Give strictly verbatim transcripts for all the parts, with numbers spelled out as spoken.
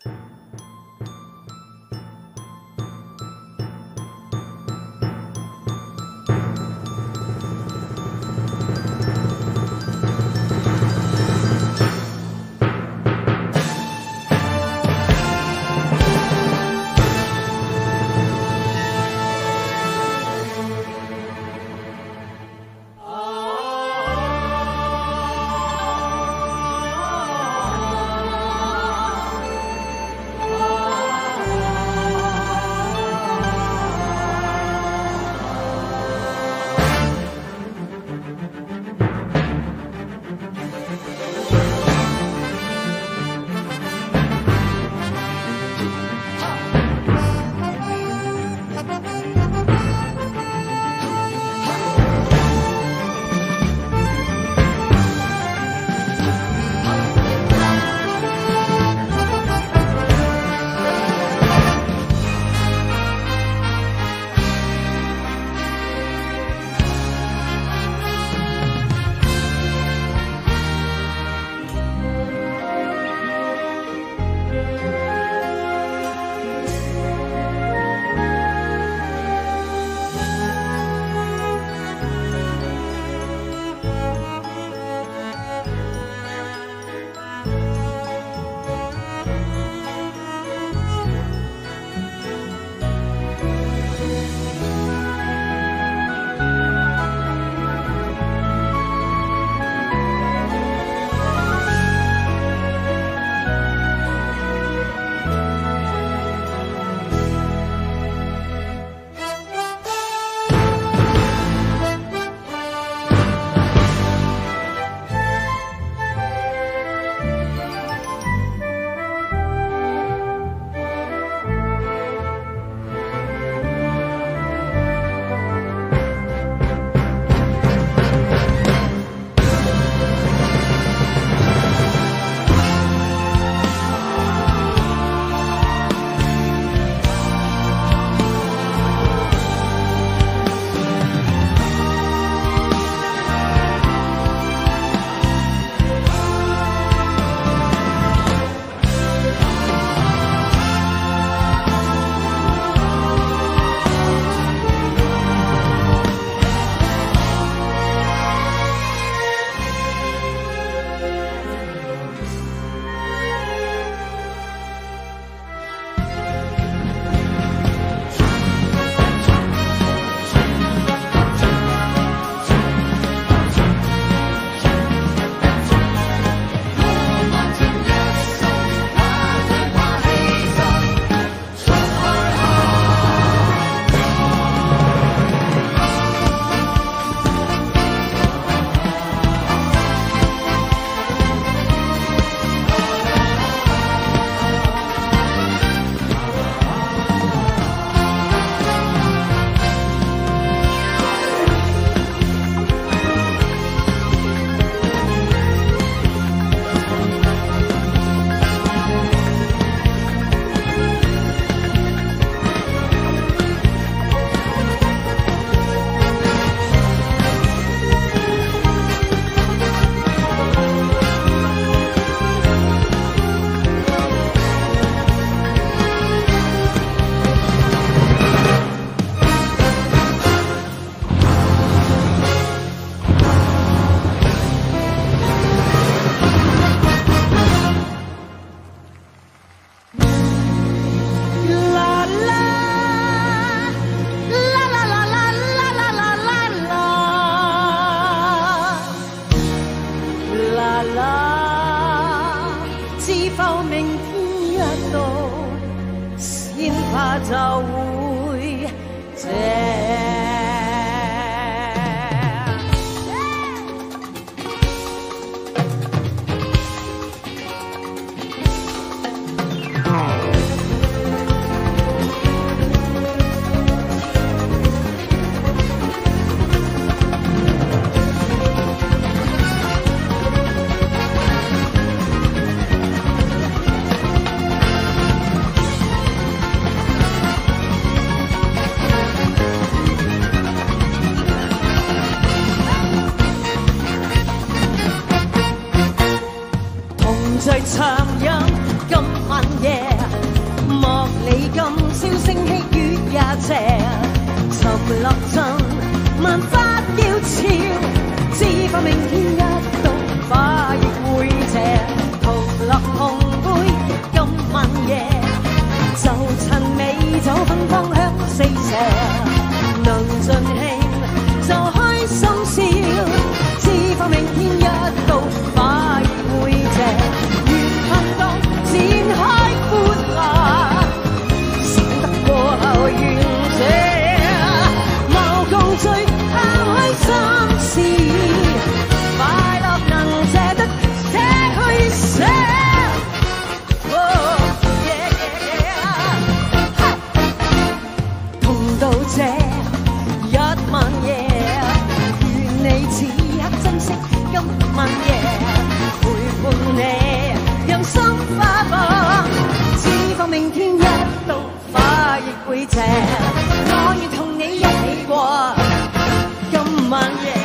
就會謝。最暢飲今晚夜。 你今宵星稀月也斜，沉落盡萬花嬌俏，只怕明天一到花亦會謝，同樂同杯今晚夜，就趁美酒芬芳香四射，能盡興就開心笑，只怕明天一到花亦會謝，緣分到展開歡樂，醒得過後願這無共聚拋開心事，快樂能捨得捨去捨。到這一晚夜，願你此刻珍惜今晚夜，陪伴你讓心花放，只怕明天一到花亦會謝，我願同你一起過今晚夜。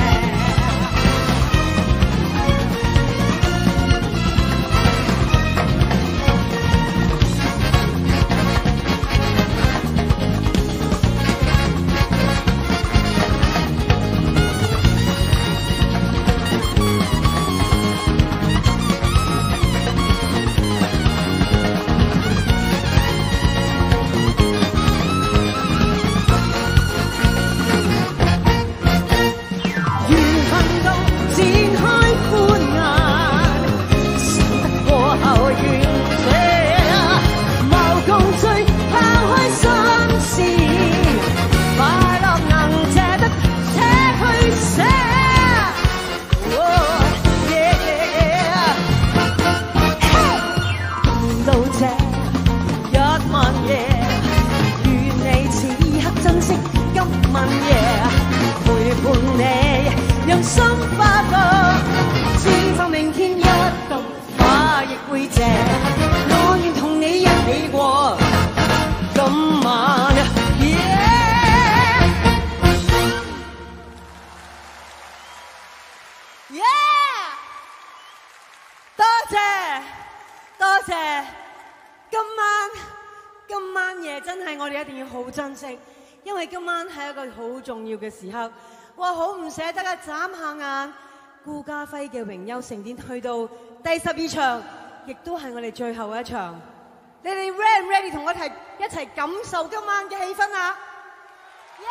因為今晚係一個好重要嘅時刻，哇！好唔捨得啊！眨下眼，顧嘉輝嘅榮休盛典去到第十二場，亦都係我哋最後一場。你哋 ready 唔 ready 同我一齊一齊感受今晚嘅氣氛啊？耶！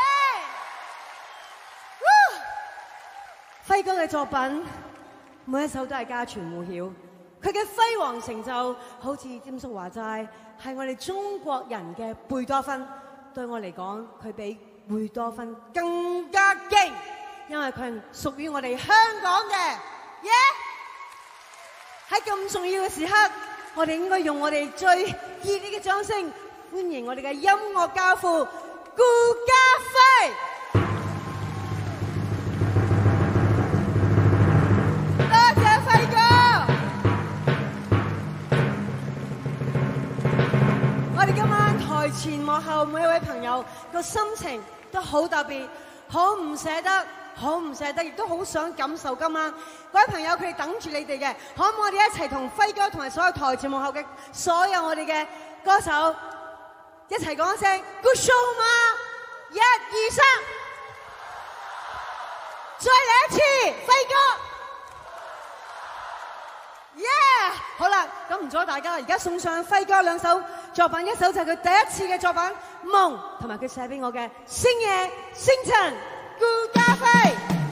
輝哥嘅作品每一首都係家傳戶曉，佢嘅輝煌成就好似詹叔話齋，係我哋中國人嘅貝多芬。對我嚟講，佢比貝多芬更加勁，因為佢係屬於我哋香港嘅。耶！喺咁重要嘅時刻，我哋應該用我哋最熱烈嘅掌聲，歡迎我哋嘅音樂教父顧嘉輝。多謝輝哥！我哋今晚台前幕後每一位朋友個心情都好特別，好唔捨得，好唔捨得，亦都好想感受今晚各位朋友佢哋等住你哋嘅，可唔可以我哋一齊同輝哥同埋所有台前幕後嘅所有我哋嘅歌手一齊講一聲 Good show 嘛！一二三，再嚟一次，輝哥！耶、yeah! 好啦，咁唔阻大家，而家送上輝哥兩首作品，一首就係佢第一次嘅作品《夢》，同埋佢寫俾我嘅《星夜星辰》，顧嘉輝。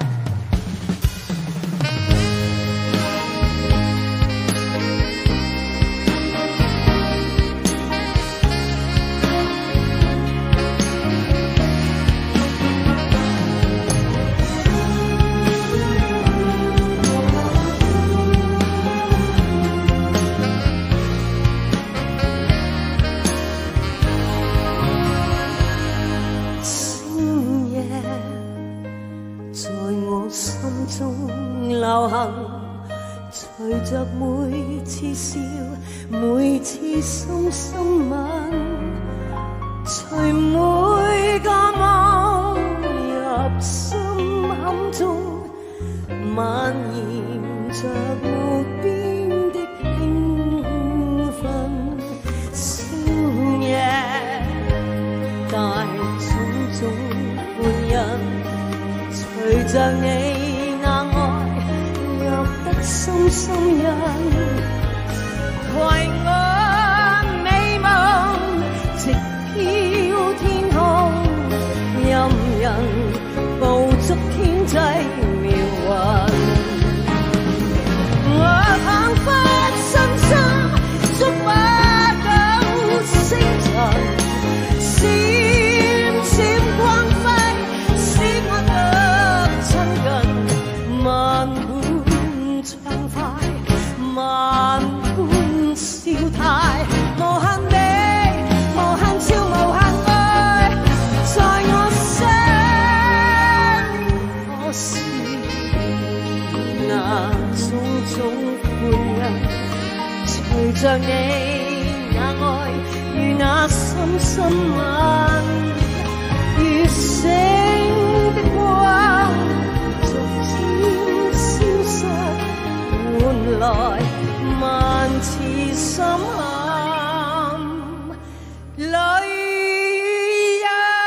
流行隨着每次笑，每次深深吻，隨每個夢入心坎中，蔓延着無邊的興奮。星夜為我美夢直飄天空，任人捕捉天際妙雲。我彷彿身心觸不到星塵，閃閃光輝使我得親近。萬般暢快，萬般笑態，無限美，無限笑，無限愛，在我身。可是那種種歡欣，隨着你那愛與那深深吻，如星的光逐漸消失，換來萬次深陷淚印。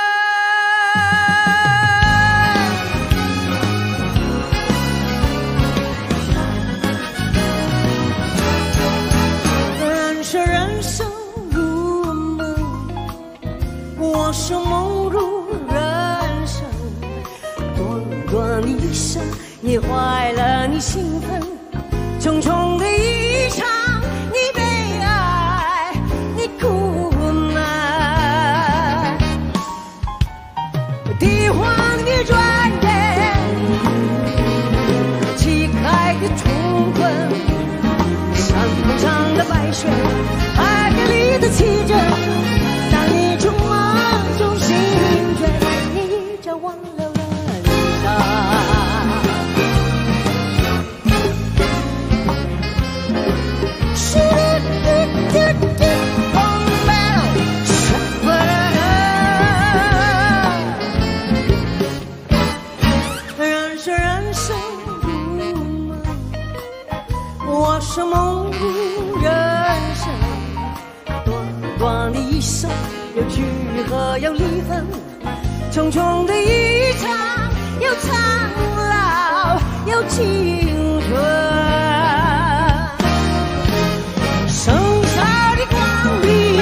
人说人生如梦，我说梦如人生，短短的一生也坏了你兴奋，重重的一场，你悲哀，你苦难，地荒的转眼，旗开的重困，山坡上的白雪，海海里的奇珍，当你从梦中醒觉，你一朝忘了人生。人说人生如梦，我说梦如人生，短短的一生，有聚合有离分，重重的一场，有苍老有青春。盛夏的光明，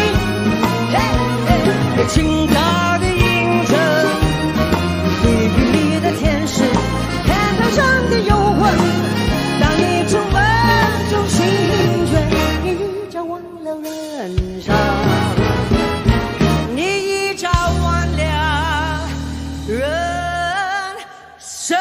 清高的迎着，地狱里的天使，天堂上的幽魂。当你从梦中醒觉，你一朝忘了人生，你一朝忘了人生。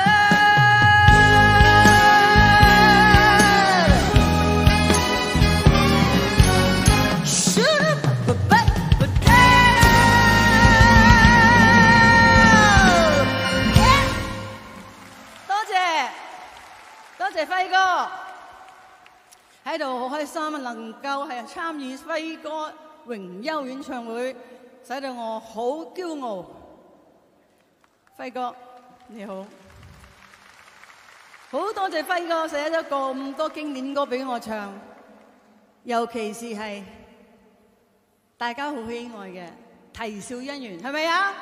多謝輝哥喺度，好開心啊！能夠係參與輝哥榮休演唱會，使到我好驕傲。輝哥你好，好多謝輝哥寫咗咁多經典歌俾我唱，尤其是係大家好喜愛嘅《啼笑姻緣》，係咪啊？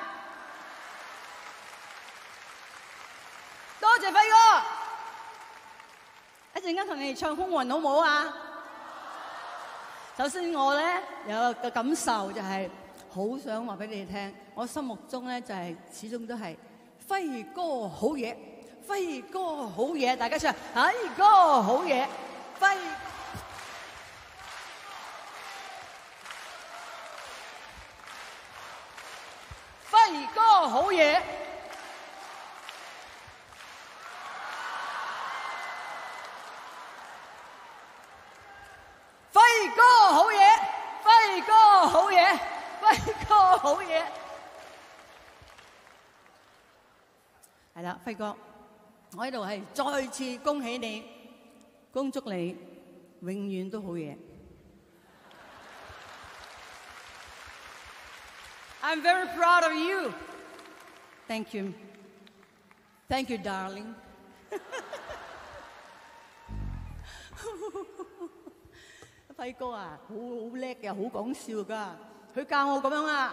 多謝輝哥。一陣間同你哋唱《風雲》好唔好啊？首先我咧有個感受就係好想話俾你哋聽，我心目中咧就係始終都係輝哥好嘢，輝哥好嘢，大家唱輝哥好嘢，輝輝哥好嘢。輝哥好嘢，輝哥好嘢，輝哥好嘢。係啦，輝哥，我喺度係再次恭喜你，恭祝你永遠都好嘢。I'm very proud of you. Thank you. Thank you, darling. 輝哥啊，好好叻嘅，好講笑噶。佢教我咁樣啊，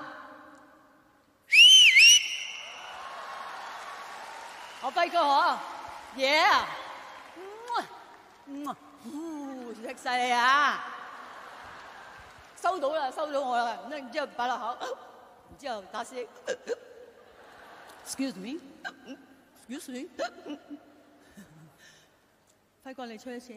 我輝哥嗬 ，yeah， 食晒你啊！收到啦，收到我啦，咁然之後擺落口，然之後打聲 ，excuse me，excuse me， 輝哥你吹一次。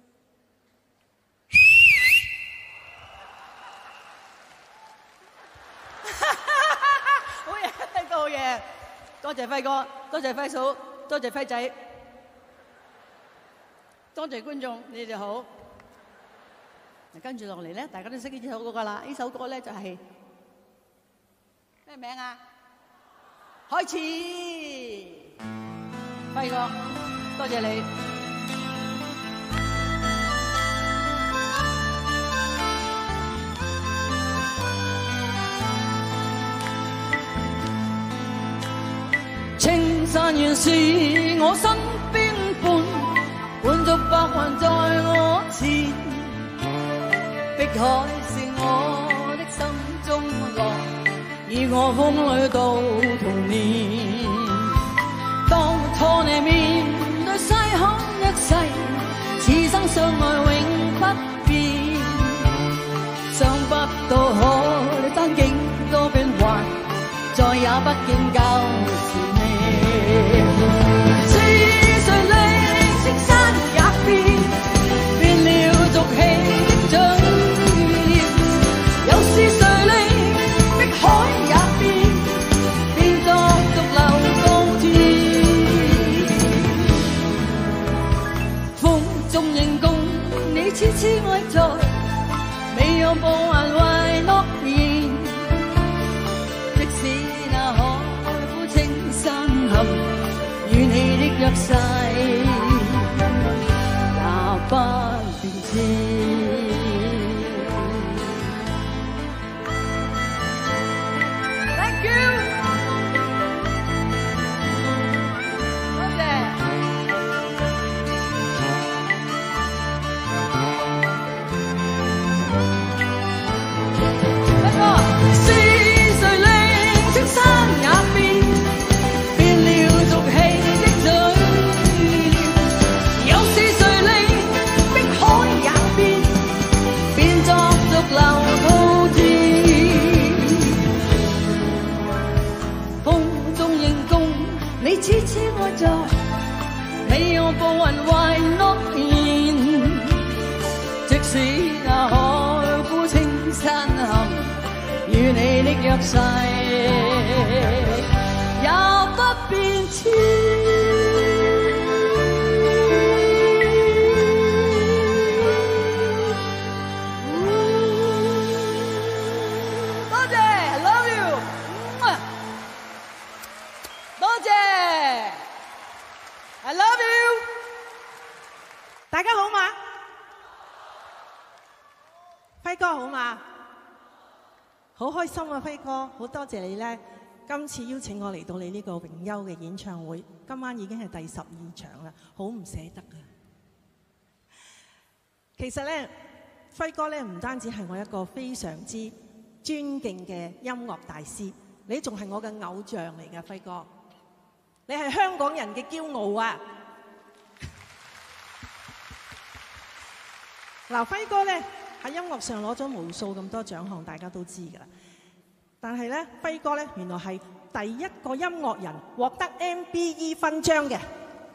好嘢，輝哥好嘢，多謝輝哥，多謝輝嫂，多謝輝仔，多謝觀眾，你哋好。跟住落嚟咧，大家都識呢首歌噶啦。呢首歌咧就係咩名啊？開始，輝哥，多謝你。青山原是我身邊伴，伴逐白雲在我前。碧海是我的心中浪，與我風裏到童年。當初你面對西海一世，此生相愛永不變。想不到海單景多變幻，再也不見舊時你。是誰令青山也變，變了俗氣的嘴。又是誰令碧海也變，變作逐流高天。風中認共你痴痴愛在，沒有不還為諾言。即使那海枯青山陷，與你的約誓也不變遷。痴痴愛在，沒有不還為諾言。即使那海枯青山陷，與你的約誓也不變遷。多謝 ，I love you， 多謝。I love you， 大家好嘛？輝哥好嘛？好開心啊，輝哥，好多謝你咧，今次邀請我嚟到你呢個榮休嘅演唱會，今晚已經係第十二場啦，好唔捨得啊！其實咧，輝哥咧唔單止係我一個非常之尊敬嘅音樂大師，你仲係我嘅偶像嚟㗎，輝哥。你係香港人嘅驕傲啊！嗱，輝哥咧喺音樂上攞咗無數咁多獎項，大家都知㗎啦。但係咧，輝哥咧原來係第一個音樂人獲得 M B E 勳章嘅，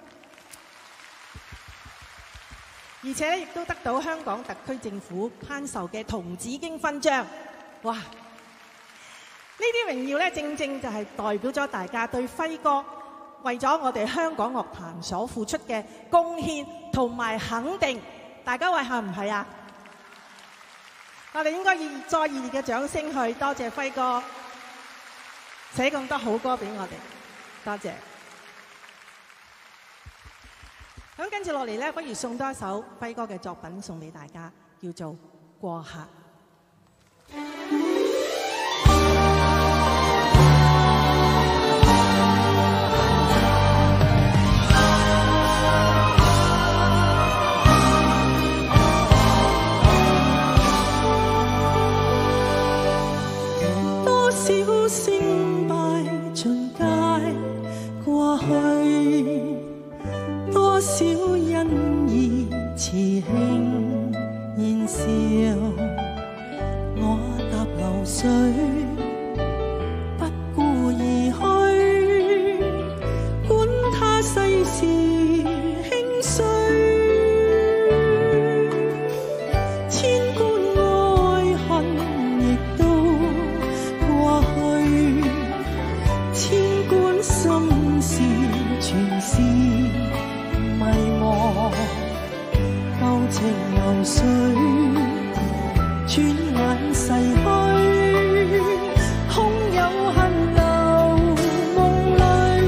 而且咧亦都得到香港特區政府頒授嘅銅紫荊勳章。哇！呢啲榮耀咧，正正就係代表咗大家對輝哥為咗我哋香港樂壇所付出嘅貢獻同埋肯定，大家話係唔係啊？我哋應該以再熱烈嘅掌聲去多謝輝哥寫咁多好歌俾我哋，多謝。咁跟住落嚟咧，不如送多一首輝哥嘅作品送俾大家，叫做《過客》。 小聲敗盡街過去，多少恩義慈慶笑，我踏流水，不顧而去，管他世事興衰。千般愛恨亦都過去，千般心事全是迷惘。舊情流水，轉眼逝去，空有恨留夢裏。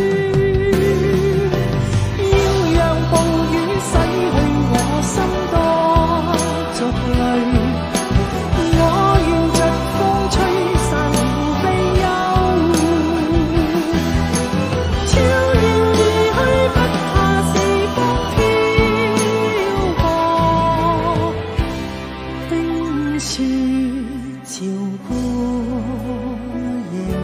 要讓暴雨洗去我心多濁淚，我願疾風吹散了悲憂。悄然而去，不怕四方飄泊，冰雪潮過夜。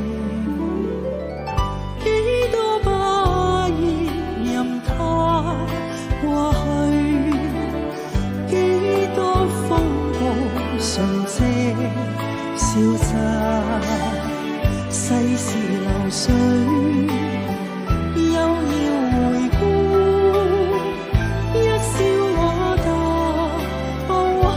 幾多把葉任它過去，幾多風暴瞬息消失。世事流水，又要回顧，一笑我踏後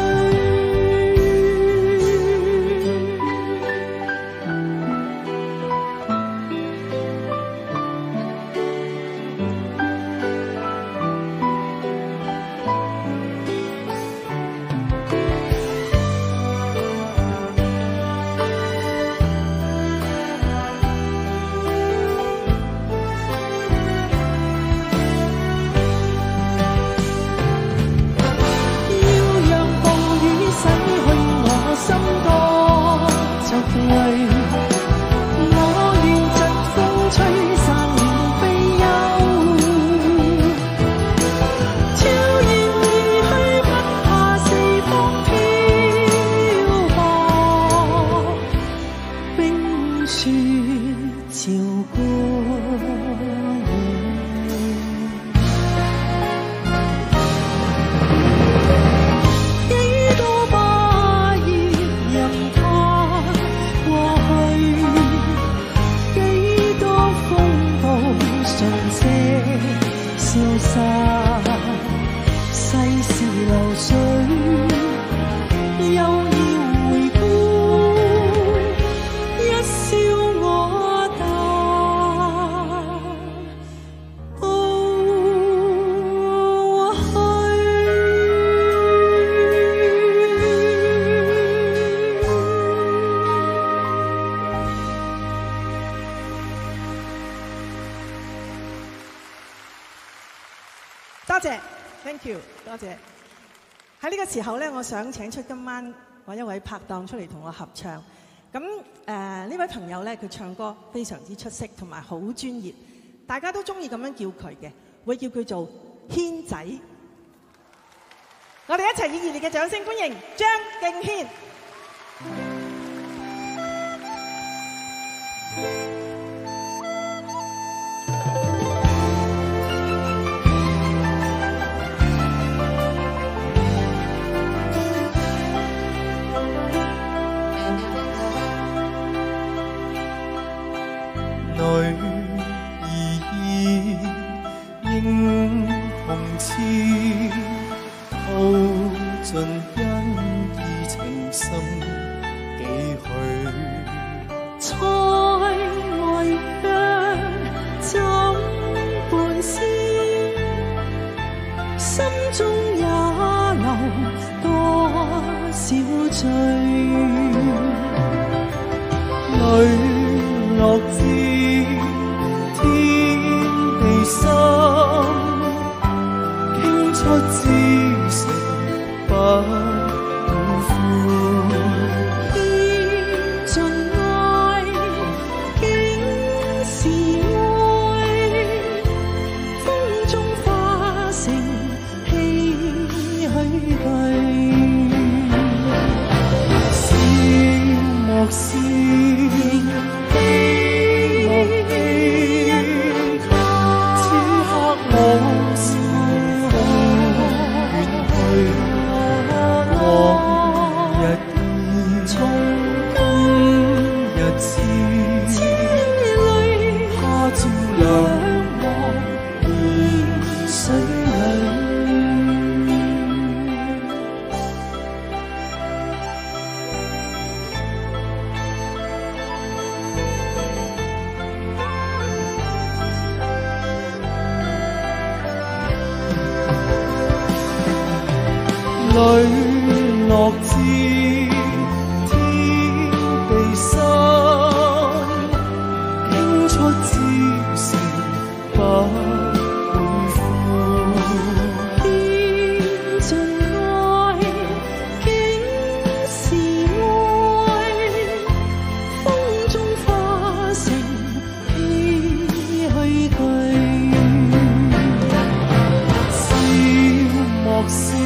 多謝 ，thank you， 多謝。喺呢個時候咧，我想請出今晚我一位拍檔出嚟同我合唱。咁誒呢位朋友咧，佢唱歌非常之出色，同埋好專業，大家都中意咁樣叫佢嘅，會叫佢做軒仔。我哋一齊以熱烈嘅掌聲歡迎張敬軒。 里樂知天地心，傾出至誠不會負。 獻盡愛，竟是愛，風中化成唏噓句。 笑莫笑。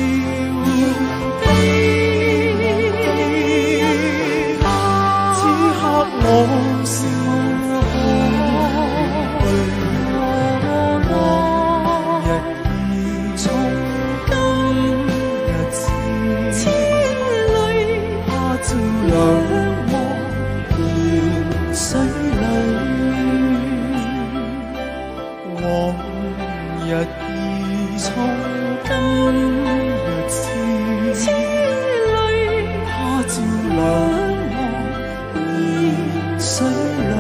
我笑去，往日已從今日起， 千里他朝兩望鹽水裏，往日已從今日起， 千里他朝兩水裏。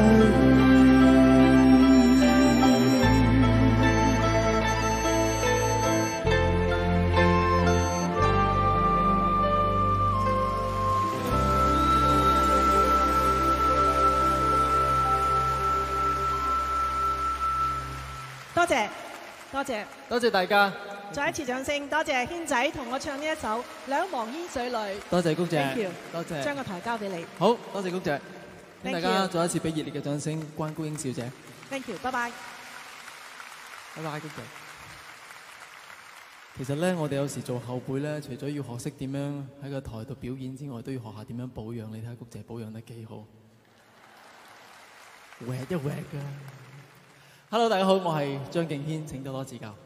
多謝，多謝， 多謝大家， 再一次掌聲，多謝軒仔同我唱呢一首《兩忘煙水裏》。 多謝谷姐 Thank you， 多謝， 將個台交俾你。 好，多謝谷姐，請 Thank 大家 you 再一次俾熱烈嘅掌聲，關谷英小姐。 Thank you，拜拜。 拜拜，谷姐。其實咧，我哋有時做後輩咧，除咗要學識點樣喺個台度表演之外，都要學下點樣保養。你睇下谷姐保養得幾好，搲一搲㗎。Hello， 大家好，我係張敬軒，請多多指教。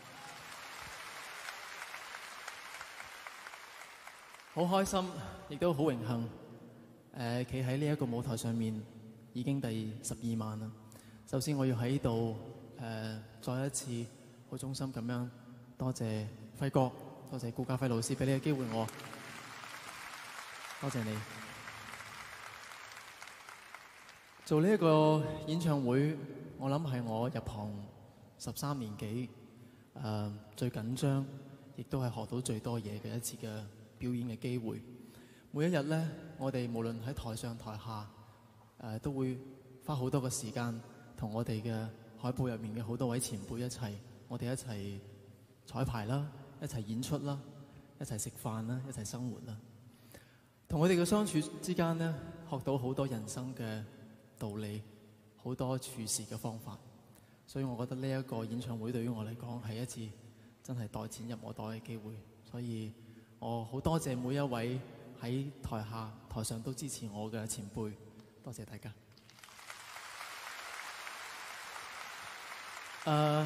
好開心，亦都好榮幸，誒企喺呢一個舞台上面已經第十二晚啦。首先我要喺度誒再一次好衷心咁樣多謝輝哥，多謝顧嘉輝老師俾呢個機會我，多謝你。做呢一個演唱會，我諗係我入行十三年幾誒、呃、最緊張，亦都係學到最多嘢嘅一次嘅表演嘅機會。每一日呢，我哋無論喺台上台下，誒、呃、都會花好多嘅時間，同我哋嘅海報入面嘅好多位前輩一齊，我哋一齊彩排啦，一齊演出啦，一齊食飯啦，一齊生活啦。同佢哋嘅相處之間呢，學到好多人生嘅道理，好多處事嘅方法。所以我覺得呢一個演唱會對於我嚟講係一次真係袋錢入我袋嘅機會。所以我好多謝每一位喺台下台上都支持我嘅前輩，多謝大家。誒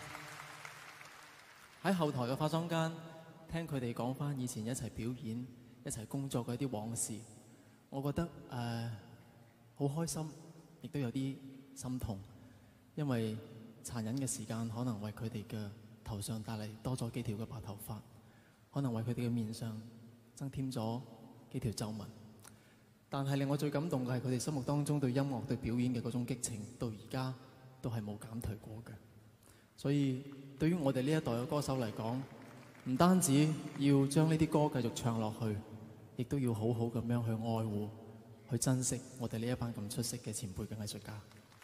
喺後台嘅化妝間，聽佢哋講返以前一齊表演、一齊工作嘅一啲往事，我覺得誒好開心，亦都有啲心痛，因為殘忍嘅時間可能為佢哋嘅頭上帶嚟多咗幾條嘅白頭髮，可能為佢哋嘅面上增添咗幾條皺紋。但係令我最感動嘅係佢哋心目當中對音樂、對表演嘅嗰種激情，到而家都係冇減退過嘅。所以對於我哋呢一代嘅歌手嚟講，唔單止要將呢啲歌繼續唱落去，亦都要好好咁樣去愛護、去珍惜我哋呢一班咁出色嘅前輩嘅藝術家。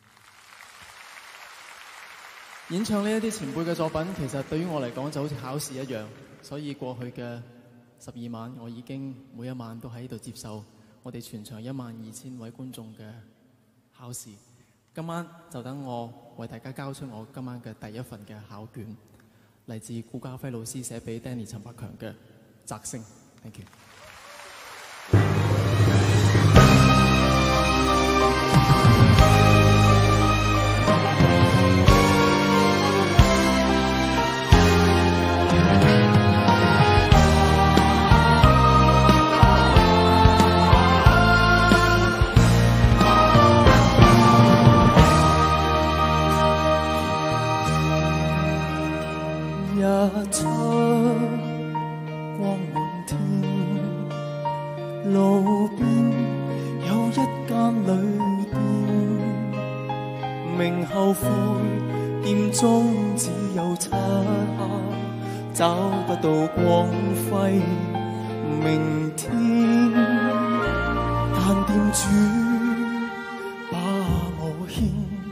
演唱呢一啲前輩嘅作品，其實對於我嚟講就好似考試一樣。所以過去嘅十二晚，我已經每一晚都喺度接受我哋全場一萬二千位觀眾嘅考試。今晚就等我為大家交出我今晚嘅第一份嘅考卷，嚟自顧嘉輝老師寫俾 Danny 陳百強嘅摘星。Thank you。 日出光滿天，路邊有一間旅店，名後悔店中只有漆黑找不到光輝明天，但店主把我牽，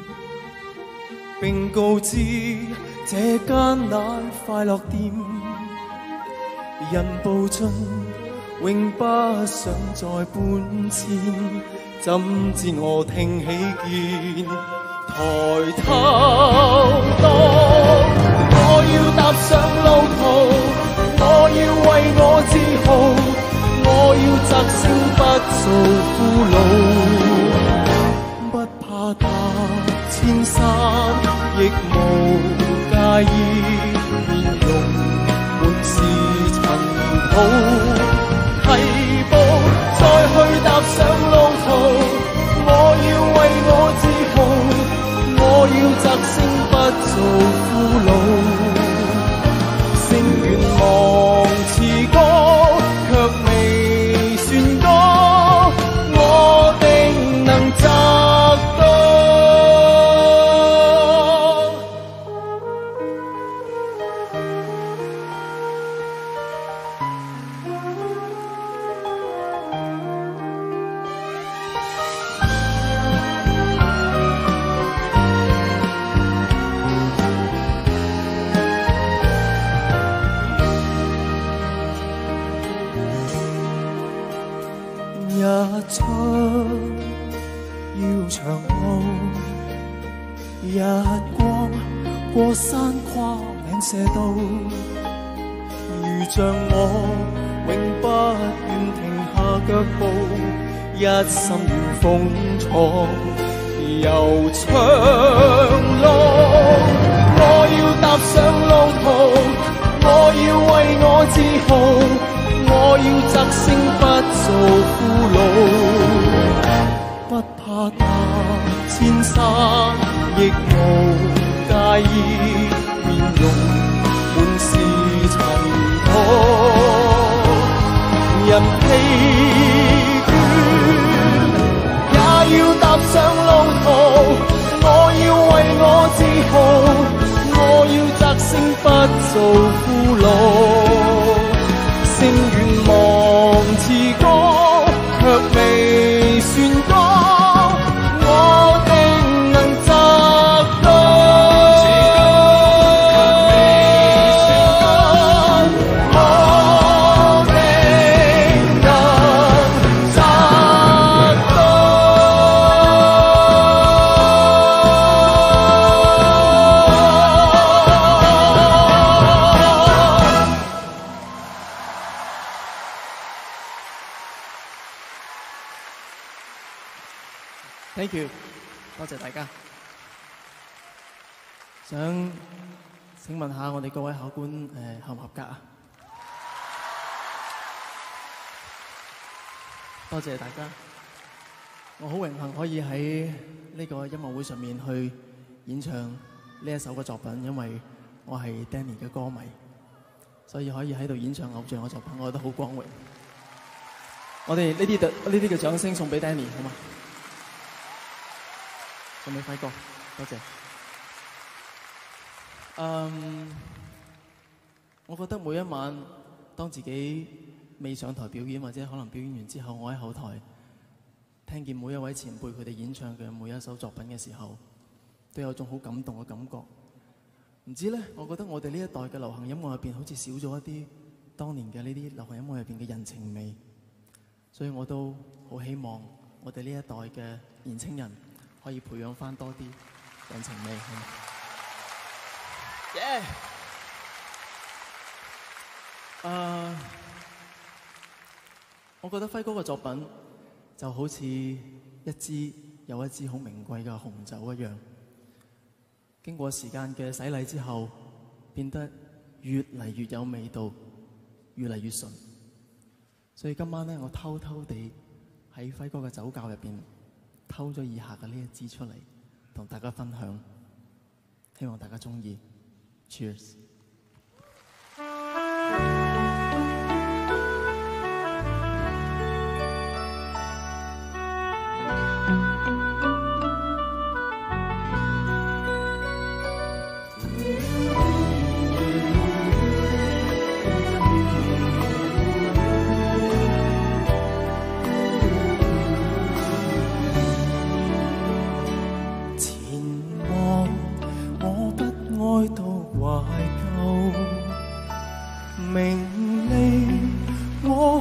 並告知這間乃快樂店，人步進永不想再搬遷，怎知我聽起見抬頭當我要踏上路途，我要為我自豪，我要摘星不做俘虜，不怕踏千山亦無介意，面容滿是塵土，提步再去踏上路途，我要為我自豪，我要摘星不做俘虜，聲願望似歌，卻未算歌，我定能摘到。日出要長路，日光過山跨嶺射道，如像我永不願停下腳步，一心願風闖悠長路，我要踏上路途，我要為我自豪，我要摘星不做俘虜，不怕踏千山亦無介意，面容滿是塵土，人疲倦也要踏上路途，我要為我自豪，我要摘星不做俘虜，聲願望似歌，卻未算歌，我定能摘到。我定能摘到。 Thank you， 多謝大家。想請問下我哋各位考官誒、呃、合唔合格啊？多謝大家。我好榮幸可以喺呢個音樂會上面去演唱呢一首嘅作品，因為我係 Danny 嘅歌迷，所以可以喺度演唱偶像嘅作品，我覺得好光榮。我哋呢啲呢啲嘅掌聲送俾 Danny 好嗎？送俾輝哥，多謝。嗯，我覺得每一晚當自己未上台表演，或者可能表演完之後，我喺後台聽見每一位前輩佢哋演唱嘅每一首作品嘅時候，都有種好感動嘅感覺。唔知咧，我覺得我哋呢一代嘅流行音樂入邊，好似少咗一啲當年嘅呢啲流行音樂入邊嘅人情味，所以我都好希望我哋呢一代嘅年青人可以培養翻多啲人情味。耶！誒，我覺得輝哥嘅作品就好似一支有一支好名貴嘅紅酒一樣，經過時間嘅洗禮之後，變得越嚟越有味道，越嚟越純。所以今晚咧，我偷偷地喺輝哥嘅酒窖入邊偷咗以下嘅呢一支出嚟，同大家分享，希望大家中意。Cheers！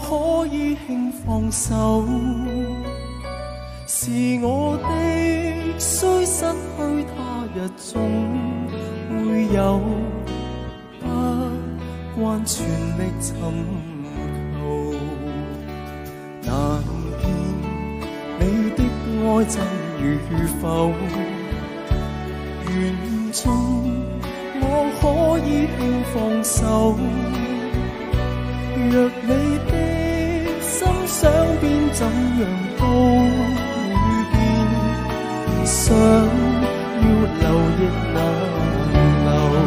可以輕放手，是我的雖失去他日總會有，不關全力尋求，難辨你的愛真與否，緣盡我可以輕放手，若你的心想變怎樣都會變，想要留亦難留，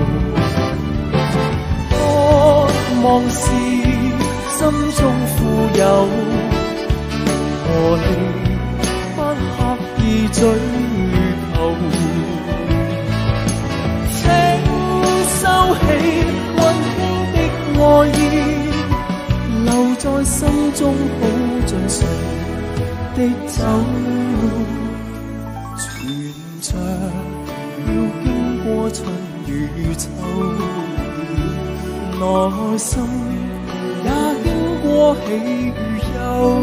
渴望是心中富有，何力不刻意追求，請收起溫馨的愛意，留在心中好像誰的酒，存着要經過春與秋，內心也經過喜與憂，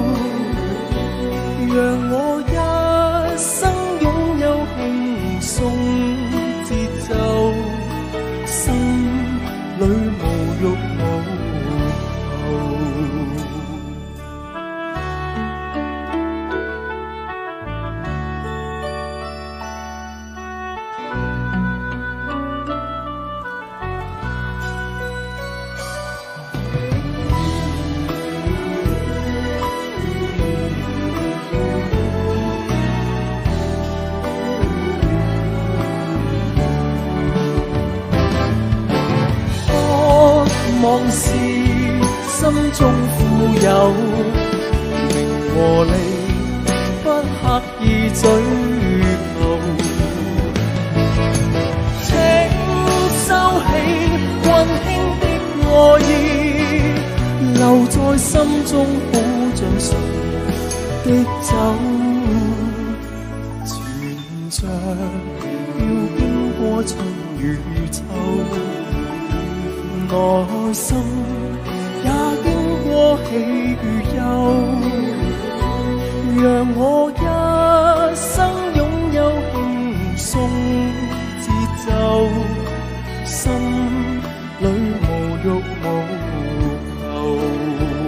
讓我一生擁有輕鬆節奏，心裏無欲無望是心中富有，名和利不刻意追求，請收起溫馨的愛意，留在心中好像誰的酒，存着要經過春與秋，內心也經過喜與憂，讓我一生擁有輕鬆節奏，心裏無欲無求。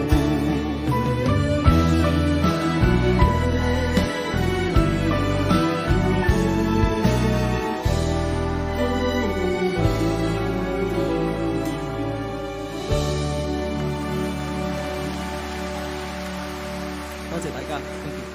多謝大家。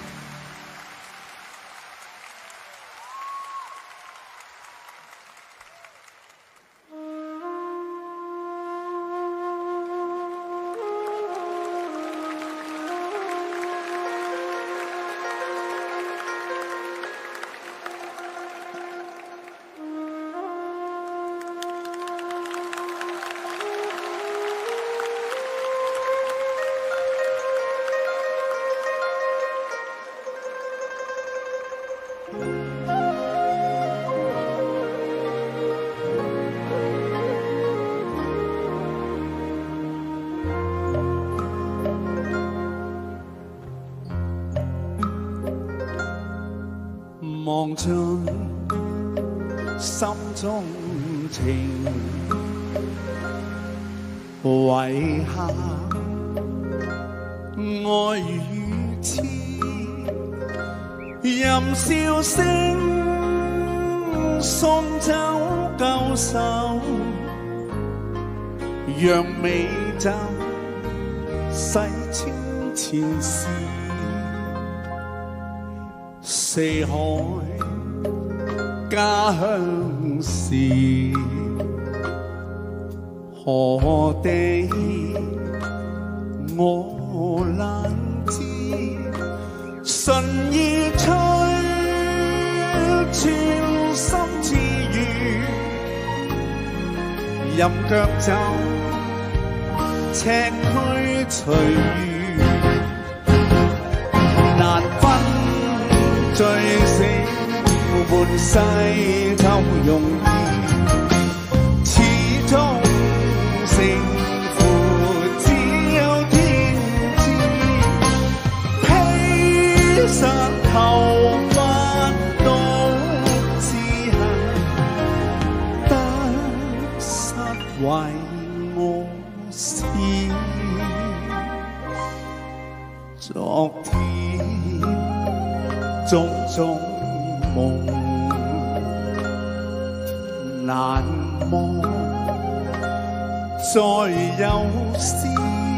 望盡心中情，遺下愛與痴，任笑聲送走舊愁，讓美酒洗清前事。四海家鄉事，何地我難知，順意吹穿心之雨，任腳走赤區隨遇，難分醉醒半世就容易，始終勝負只有天昨天種種夢難忘，再有時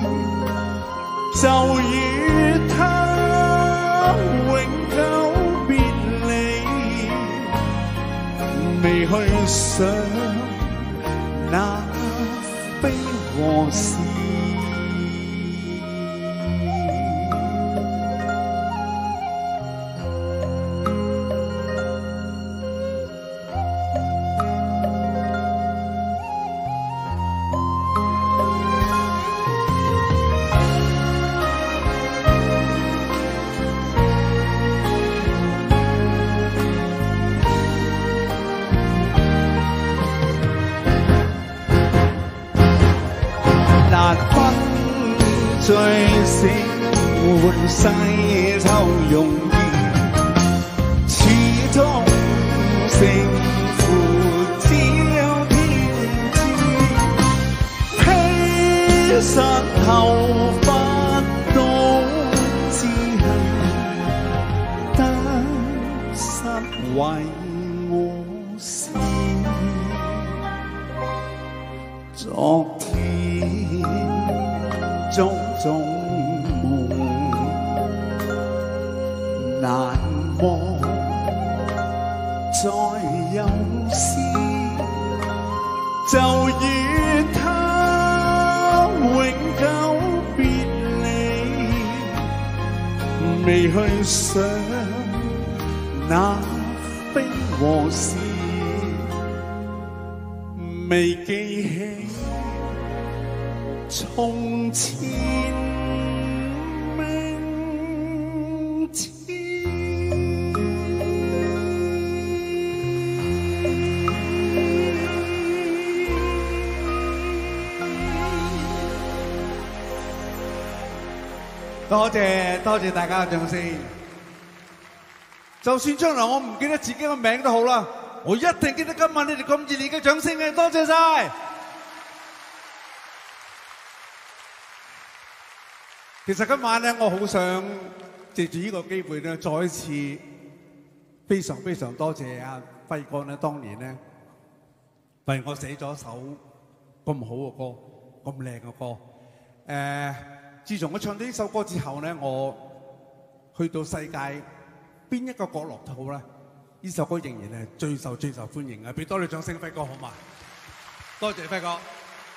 就與他永久別離，未去想那非和是。最醒換世就容易，始終勝負只有天知。披上頭髮都只係得失為我事。昨天種種夢難忘，再有時就與他永久別離，未去想那非和是，未記起從前明知。 多謝多謝大家嘅掌聲。就算將來我唔記得自己嘅名都好啦，我一定記得今晚你哋咁熱烈嘅掌聲嘅，多謝晒。其實今晚咧，我好想藉住呢個機會咧，再一次非常非常多謝阿輝哥咧，當年咧為我寫咗首咁好嘅歌，咁靚嘅歌。誒，自從我唱到呢首歌之後咧，我去到世界邊一個角落都好啦，呢首歌仍然係最受最受歡迎嘅。俾多啲掌聲，輝哥好嘛？多謝輝哥。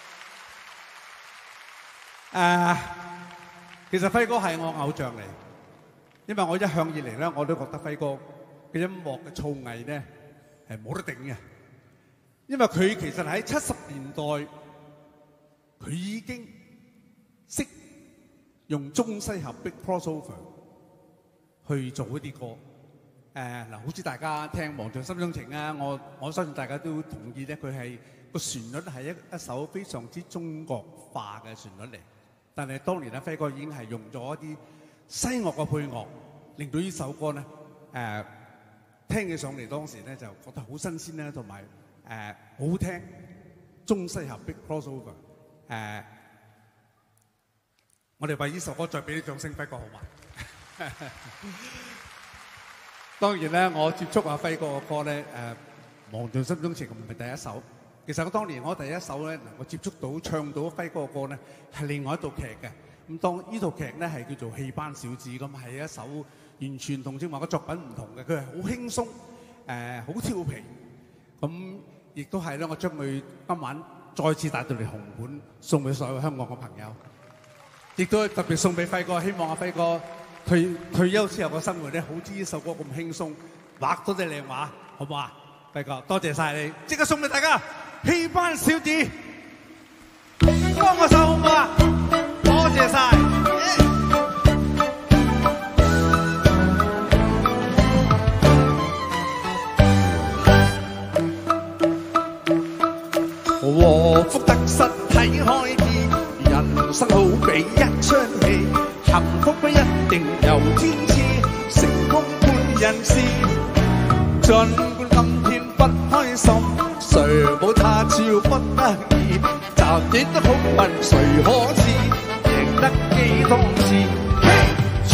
誒。其實輝哥係我偶像嚟，因為我一向以嚟咧，我都覺得輝哥嘅音樂嘅造詣咧係冇得頂嘅。因為佢其實喺七十年代，佢已經識用中西合璧 crossover 去做一啲歌。誒嗱，好似大家聽《忘盡心中情》啊，我我相信大家都同意咧，佢係個旋律係一一首非常之中國化嘅旋律嚟。但係當年咧，輝哥已經係用咗一啲西樂嘅配樂，令到呢首歌咧誒、呃、聽起上嚟當時咧就覺得好新鮮啦，同埋誒好聽，中西合璧 crossover 誒、呃，我哋為呢首歌再俾啲掌聲，輝哥好嘛？當然咧，我接觸阿輝哥嘅歌咧誒，忘盡心中情唔係第一首。其實我當年我第一首咧，能夠接觸到唱到輝哥嘅歌咧，係另外一套劇嘅。咁當呢套劇咧係叫做《戲班小子》，咁係一首完全同正話嘅作品唔同嘅。佢係好輕鬆，誒好調皮。咁亦都係咧，我將佢今晚再次帶到嚟紅館，送俾所有香港嘅朋友。亦都特別送俾輝哥，希望阿輝哥退退休之後嘅生活咧，好似呢首歌咁輕鬆，畫多啲靚畫，好唔好啊？輝哥，多謝晒你，即刻送俾大家。戲班小子，幫個手嘛，多謝晒。禍福得失睇開啲，人生好比一出戲，幸福不一定由天賜，成功半人事。儘管今天不開心，誰冇他朝不得已，賺幾多好運誰可知，贏得幾多次？嘿，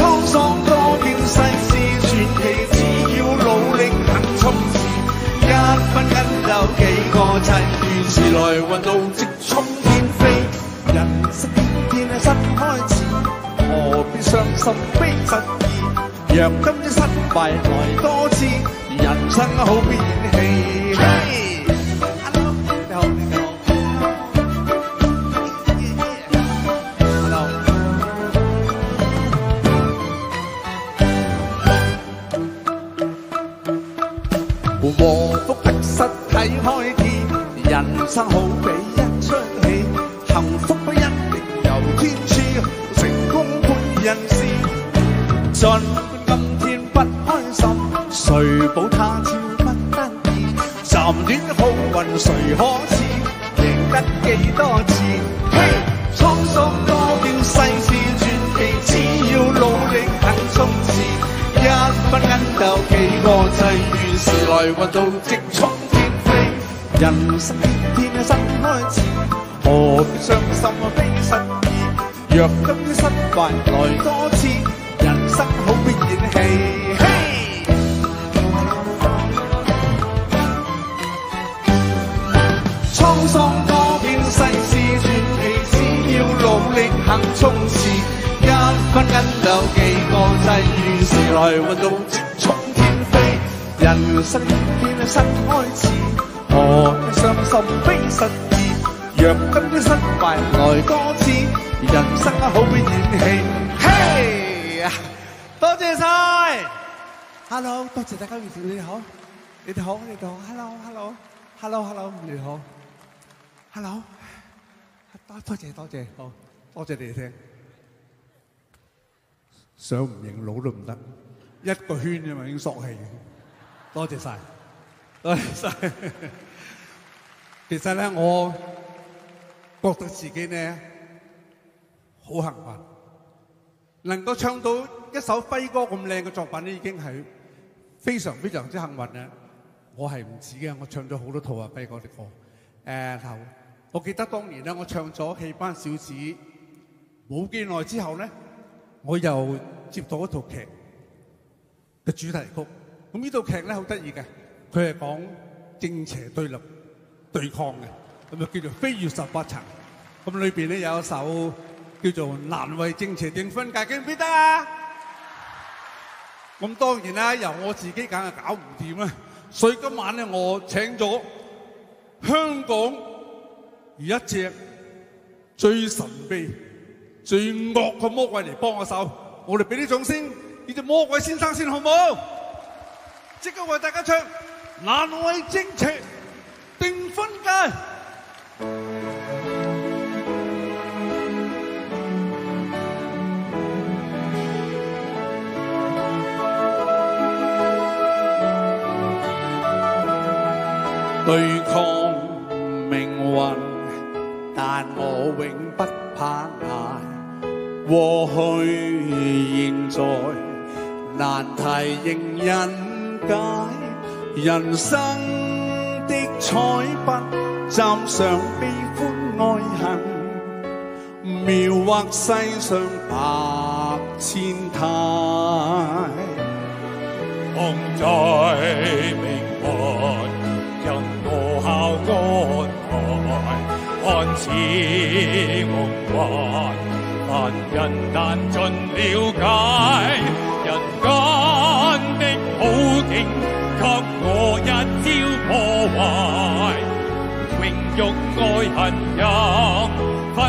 心非實意，若今的失敗來多次，人生好變戲。嘿 ，Hello， 你好，你好 ，Hello。禍福的失睇開天，人生好比一出戲，幸福不一定由天賜，成功本人是。盡管今天不開心，誰保他朝不得意？暫短好運誰可知？贏得幾多次？嘿，滄桑多變世事傳奇，只要努力肯衝刺。一分銀鬥幾個際遇，時來運到直衝天飛。人生天天新開始，何必傷心非實意？若今的失敗來多次，人生好必演戲。嘿，滄桑多變世事傳奇，只要努力肯衝刺。一分銀鬥幾個際遇，時來運到直衝天飛。人生天天新開始，何必傷心非實意？若今的失敗來多次，人生好比演戲。嘿，多謝晒 ，Hello， 多謝大家熱情，你哋好，你哋好，你哋好 ，Hello，Hello，Hello，Hello， 你哋好 ，Hello， 多多謝多謝，好，多謝你哋聽。想唔認老都唔得，一個圈啫嘛已經索氣。多謝晒，多謝晒。其實咧，我覺得自己咧好幸運，能夠唱到一首輝哥咁靚嘅作品咧，已經係非常非常之幸運啦。我係唔止嘅，我唱咗好多套啊輝哥嘅歌。誒頭，我記得當年咧，我唱咗《戲班小子》，冇幾耐之後咧。我又接到一套劇嘅主題曲，咁呢套劇咧好得意嘅，佢係講正邪對立對抗嘅，咁就叫做《飛越十八層》。咁裏邊咧有一首叫做《難為正邪定分界》，記唔記得啊？咁當然啦，由我自己梗係搞唔掂啦，所以今晚咧我請咗香港一隻最神秘最惡嘅魔鬼嚟幫我手，我哋俾啲掌聲呢隻魔鬼先生先好唔好？即刻為大家唱《難為正邪定分界》。對抗命運，但我永不怕捱。過去現在難題仍人解，人生的彩筆蘸上悲歡愛恨，描畫世上百千態。放在命運，任我孝安排，看似夢幻。凡人難盡了解，人間的好景給我一朝破壞，榮辱愛恨任分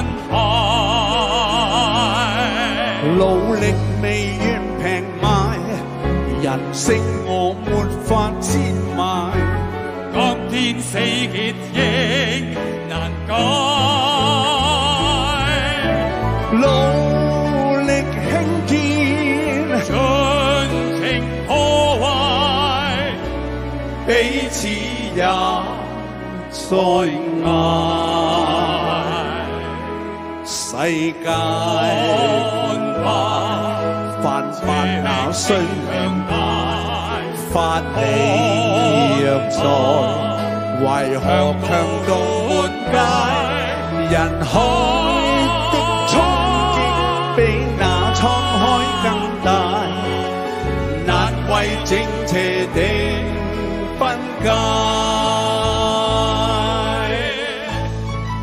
派。努力未願平賣，人性我沒法賤賣，今天死結亦難改。努力興建，盡情破壞，彼此也在捱。世界看吧，泛泛那雖強大，法理若在，為何強盜滿街？人海比那滄海更大，難為正邪定分界。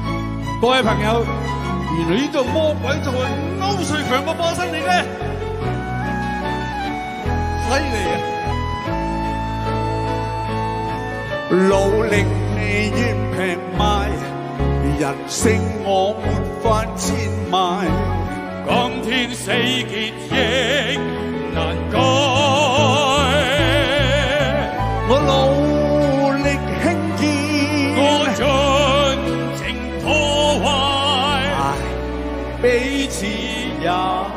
各位朋友，原來呢度魔鬼就係歐瑞強嘅化身嚟嘅。 利啊！努力你願平賣，人性我沒法賤賣。 今天死結亦難改， 我努力興建， 我盡情破壞， 彼此也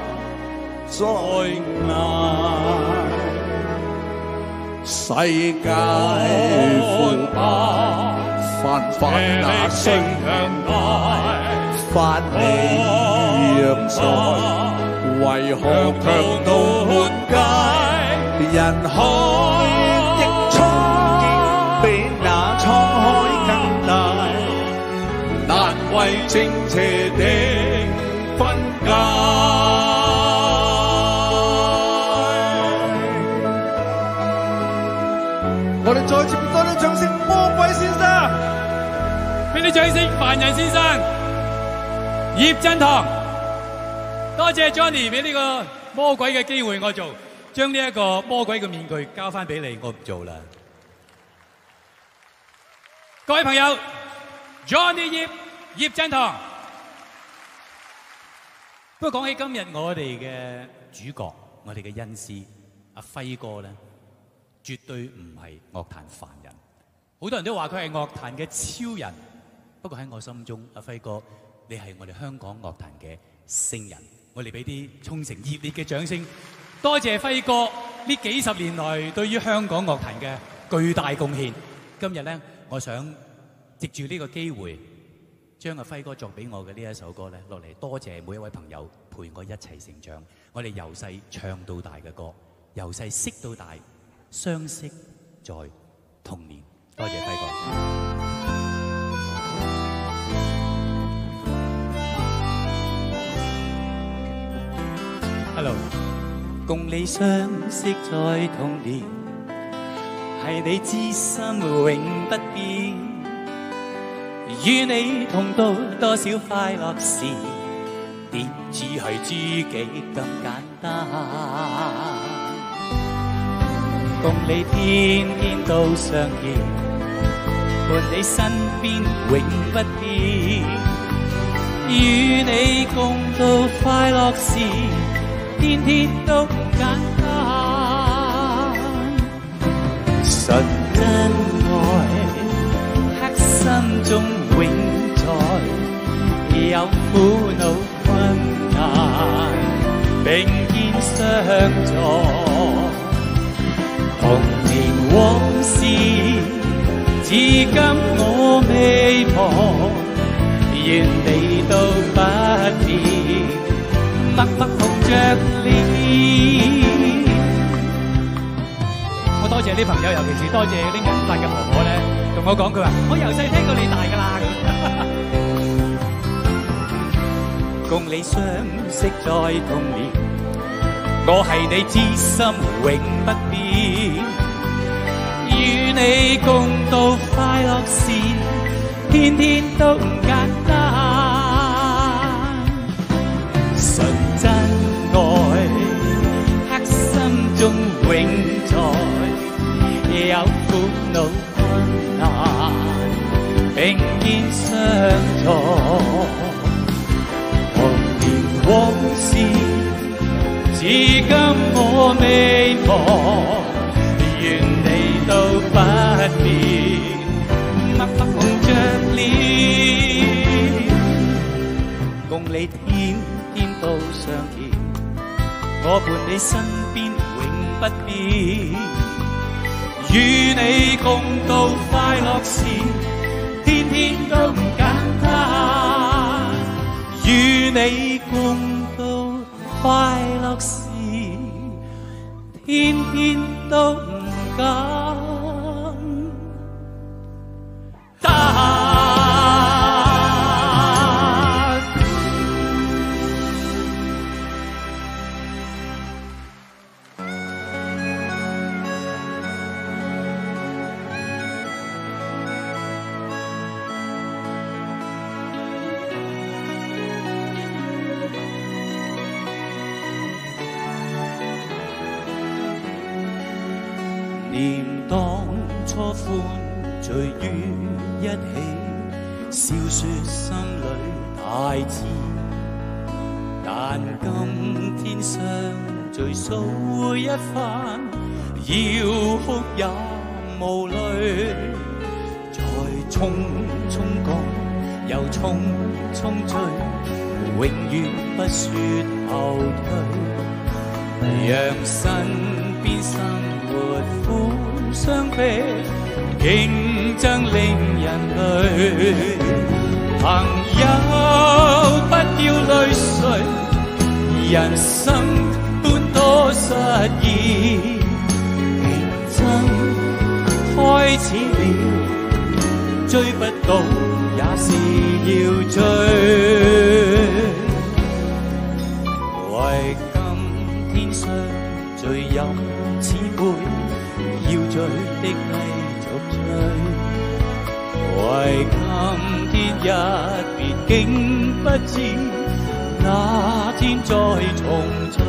再捱。世界腐敗，泛泛那聲響發你讓在，為何強盜滿街？人海的衝擊比那滄海更大，難為正邪的分界。我哋再次俾多啲掌聲，魔鬼先生！ 俾啲掌聲，凡人先生，葉振棠，多謝 Johnny 俾呢個魔鬼嘅機會我做，將呢一個魔鬼嘅面具交翻俾你，我唔做啦。各位朋友 ，Johnny 葉葉振棠。不過講起今日我哋嘅主角，我哋嘅恩師阿輝哥咧。絕對唔係樂壇凡人，好多人都話佢係樂壇嘅超人。不過喺我心中，阿輝哥，你係我哋香港樂壇嘅聖人。我哋俾啲衷誠熱烈嘅掌聲，多謝輝哥呢幾十年來對於香港樂壇嘅巨大貢獻。今日咧，我想藉住呢個機會，將阿輝哥作俾我嘅呢一首歌咧落嚟，多謝每一位朋友陪我一齊成長。我哋由細唱到大嘅歌，由細識到大。相識在童年，多謝輝哥。Hello， 共你相識在童年，係你知心永不變，與你同度多少快樂事，點只係知己咁簡單。共你天天都相見，伴你身邊永不變，與你共度快樂時，天天都唔簡單。純真愛，刻心中永在，有苦惱困難，並肩相助。童年往事，至今我未忘，願你都不變，默默同着臉。我多謝啲朋友，尤其是多謝啲銀髮嘅婆婆咧，同我講佢話：我由細聽到你大㗎啦。共你相識在童年，我係你知心永不變，與你共度快樂時，天天都唔簡單。純真愛，刻心中永在，有苦惱困難，並肩相助。童年往事，至今我未忘，願你都不變，默默紅着臉，共你天天都相見，我伴你身邊永不變，與你共度快樂時，天天都唔簡單，與你共度快樂時，天天都唔簡單。 念當初歡聚於一起，笑說心裏大志，但今天相聚數一番，要哭也無慮，才匆匆講又匆匆追，永遠不說後退，讓身邊生活苦相比，競爭令人累。朋友不要淚水，人生般多失意，競爭開始了，追不到也是要追，為今天相聚飲此杯，要醉的繼續醉，為今天一別竟不知那天再重聚。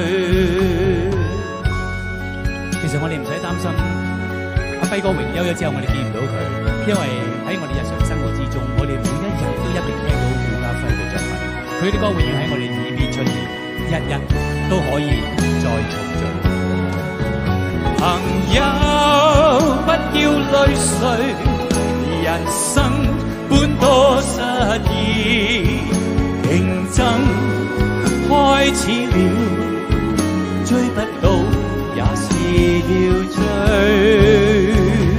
其實我哋唔使擔心阿輝哥榮休咗之後我哋見唔到佢，因為喺我哋日常生活之中，我哋每一日都一定聽到顧嘉輝嘅作品，佢啲歌永遠喺我哋耳邊出現，日日都可以再重聚。朋友不要淚水，人生般多失意，競爭開始了，追不到也是要追，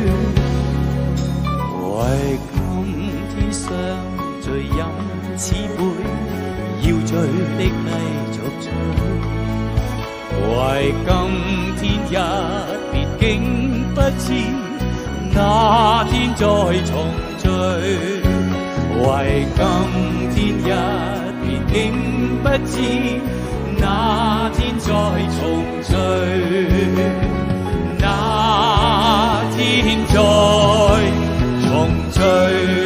為今天相聚飲此杯，要醉的繼續醉，為今天一別竟不知那天再重聚，為今天一別竟不知那天再重聚，那天再重聚。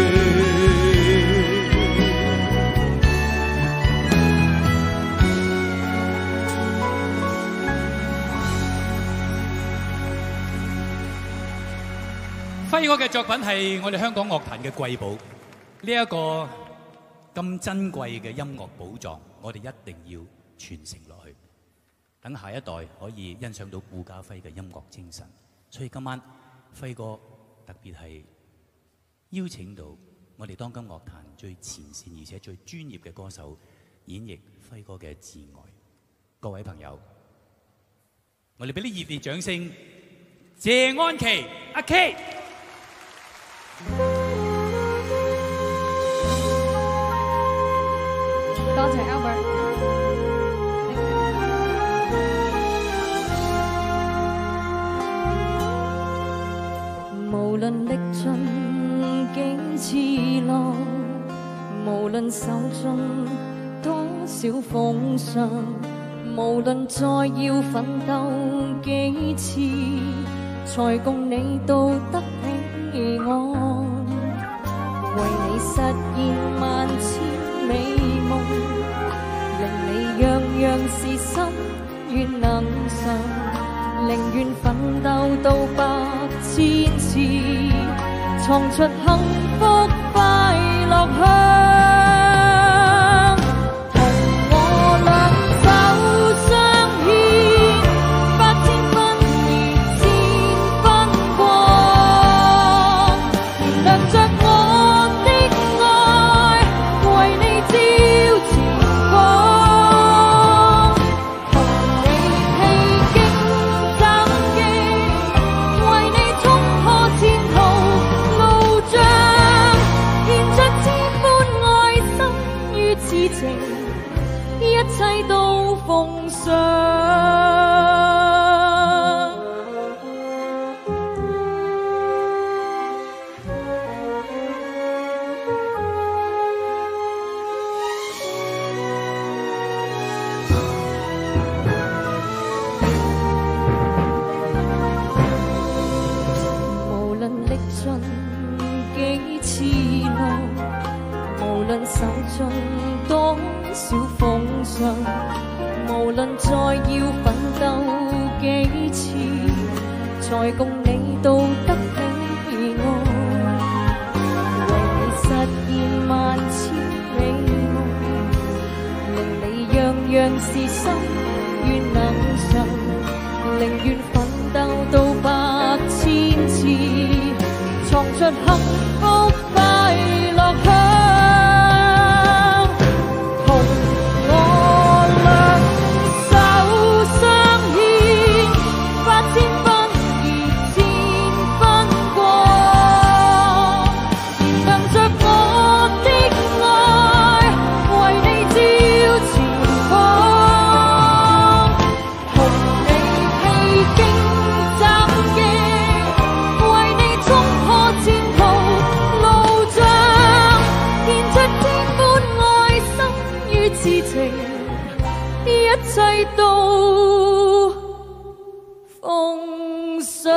輝哥嘅作品係我哋香港樂壇嘅貴寶，呢一個咁珍貴嘅音樂寶藏，我哋一定要傳承落去，等下一代可以欣賞到顧嘉輝嘅音樂精神。所以今晚輝哥特別係邀請到我哋當今樂壇最前線而且最專業嘅歌手演繹輝哥嘅摯愛。各位朋友，我哋俾啲熱烈掌聲，謝安琪阿 K。 多謝 Albert。無論歷盡幾次浪，無論受盡多少風霜，無論再要奮鬥幾次，才共你到得彼岸，為你實現萬千美夢，令你樣樣事心願能償，寧願奮鬥到百千次，創出幸福快樂香。一切都奉上。無論歷盡幾次浪，無論受盡多少風霜，無論再要奮鬥幾次， 才共你道德喜愛，為你實現萬千美夢，令你樣樣事心願能成，寧願奮鬥到百千次，創出幸福快樂香。一切都奉上。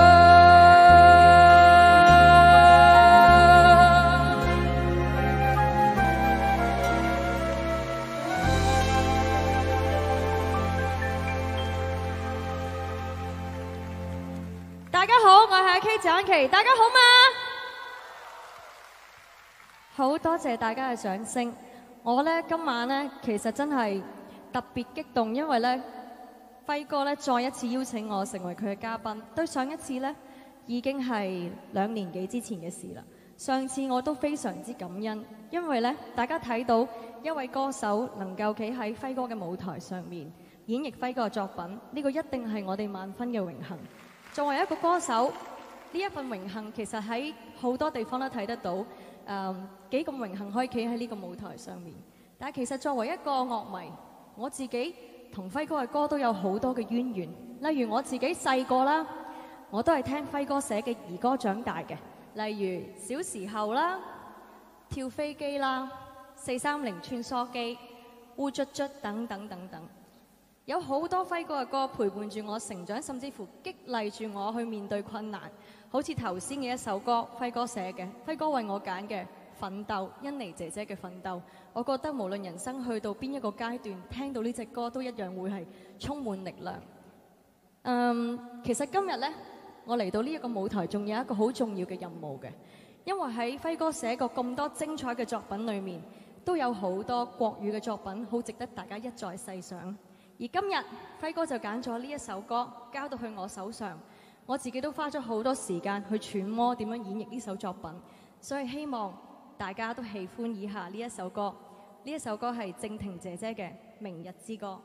大家好，我係阿 K 謝安琪，大家好嘛？好多謝大家嘅掌聲。我呢今晚呢其實真係特別激動，因為咧輝哥咧再一次邀請我成為佢嘅嘉賓。對上一次咧已經係兩年幾之前嘅事啦。上次我都非常之感恩，因為咧大家睇到一位歌手能夠企喺輝哥嘅舞台上面演繹輝哥嘅作品，呢個一定係我哋萬分嘅榮幸。作為一個歌手，呢一份榮幸其實喺好多地方都睇得到，誒、嗯、幾咁榮幸可以企喺呢個舞台上面。但係其實作為一個樂迷，我自己同輝哥嘅歌都有好多嘅淵源，例如我自己細個啦，我都係聽輝哥寫嘅兒歌長大嘅，例如小時候啦、跳飛機啦、四三零穿梭機、烏卒卒等等等等，有好多輝哥嘅歌陪伴住我成長，甚至乎激勵住我去面對困難，好似頭先嘅一首歌，輝哥寫嘅，輝哥為我揀嘅奮鬥，甄妮姐姐嘅奮鬥。我覺得無論人生去到邊一個階段，聽到呢隻歌都一樣會係充滿力量。嗯，其實今日呢，我嚟到呢一個舞台，仲有一個好重要嘅任務嘅，因為喺輝哥寫過咁多精彩嘅作品裏面，都有好多國語嘅作品，好值得大家一再細想。而今日輝哥就揀咗呢一首歌交到去我手上，我自己都花咗好多時間去揣摩點樣演繹呢首作品，所以希望大家都喜歡以下呢一首歌。呢一首歌係靜婷姐姐嘅《明日之歌》。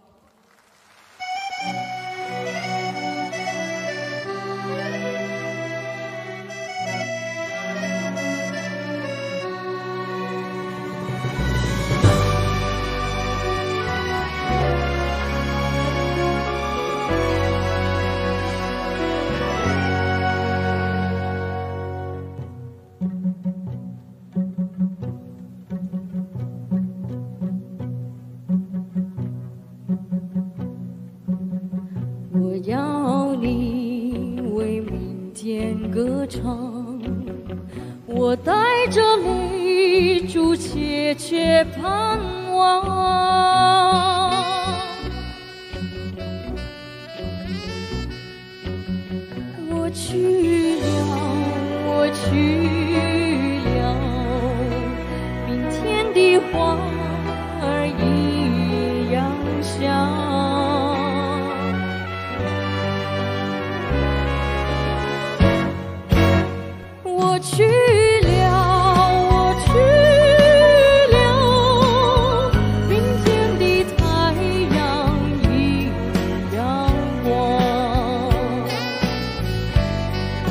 歌唱，我帶着淚珠切切盼望，我去了，我去了，明天的花兒一樣香。我去了，我去了，明天的太陽一樣光。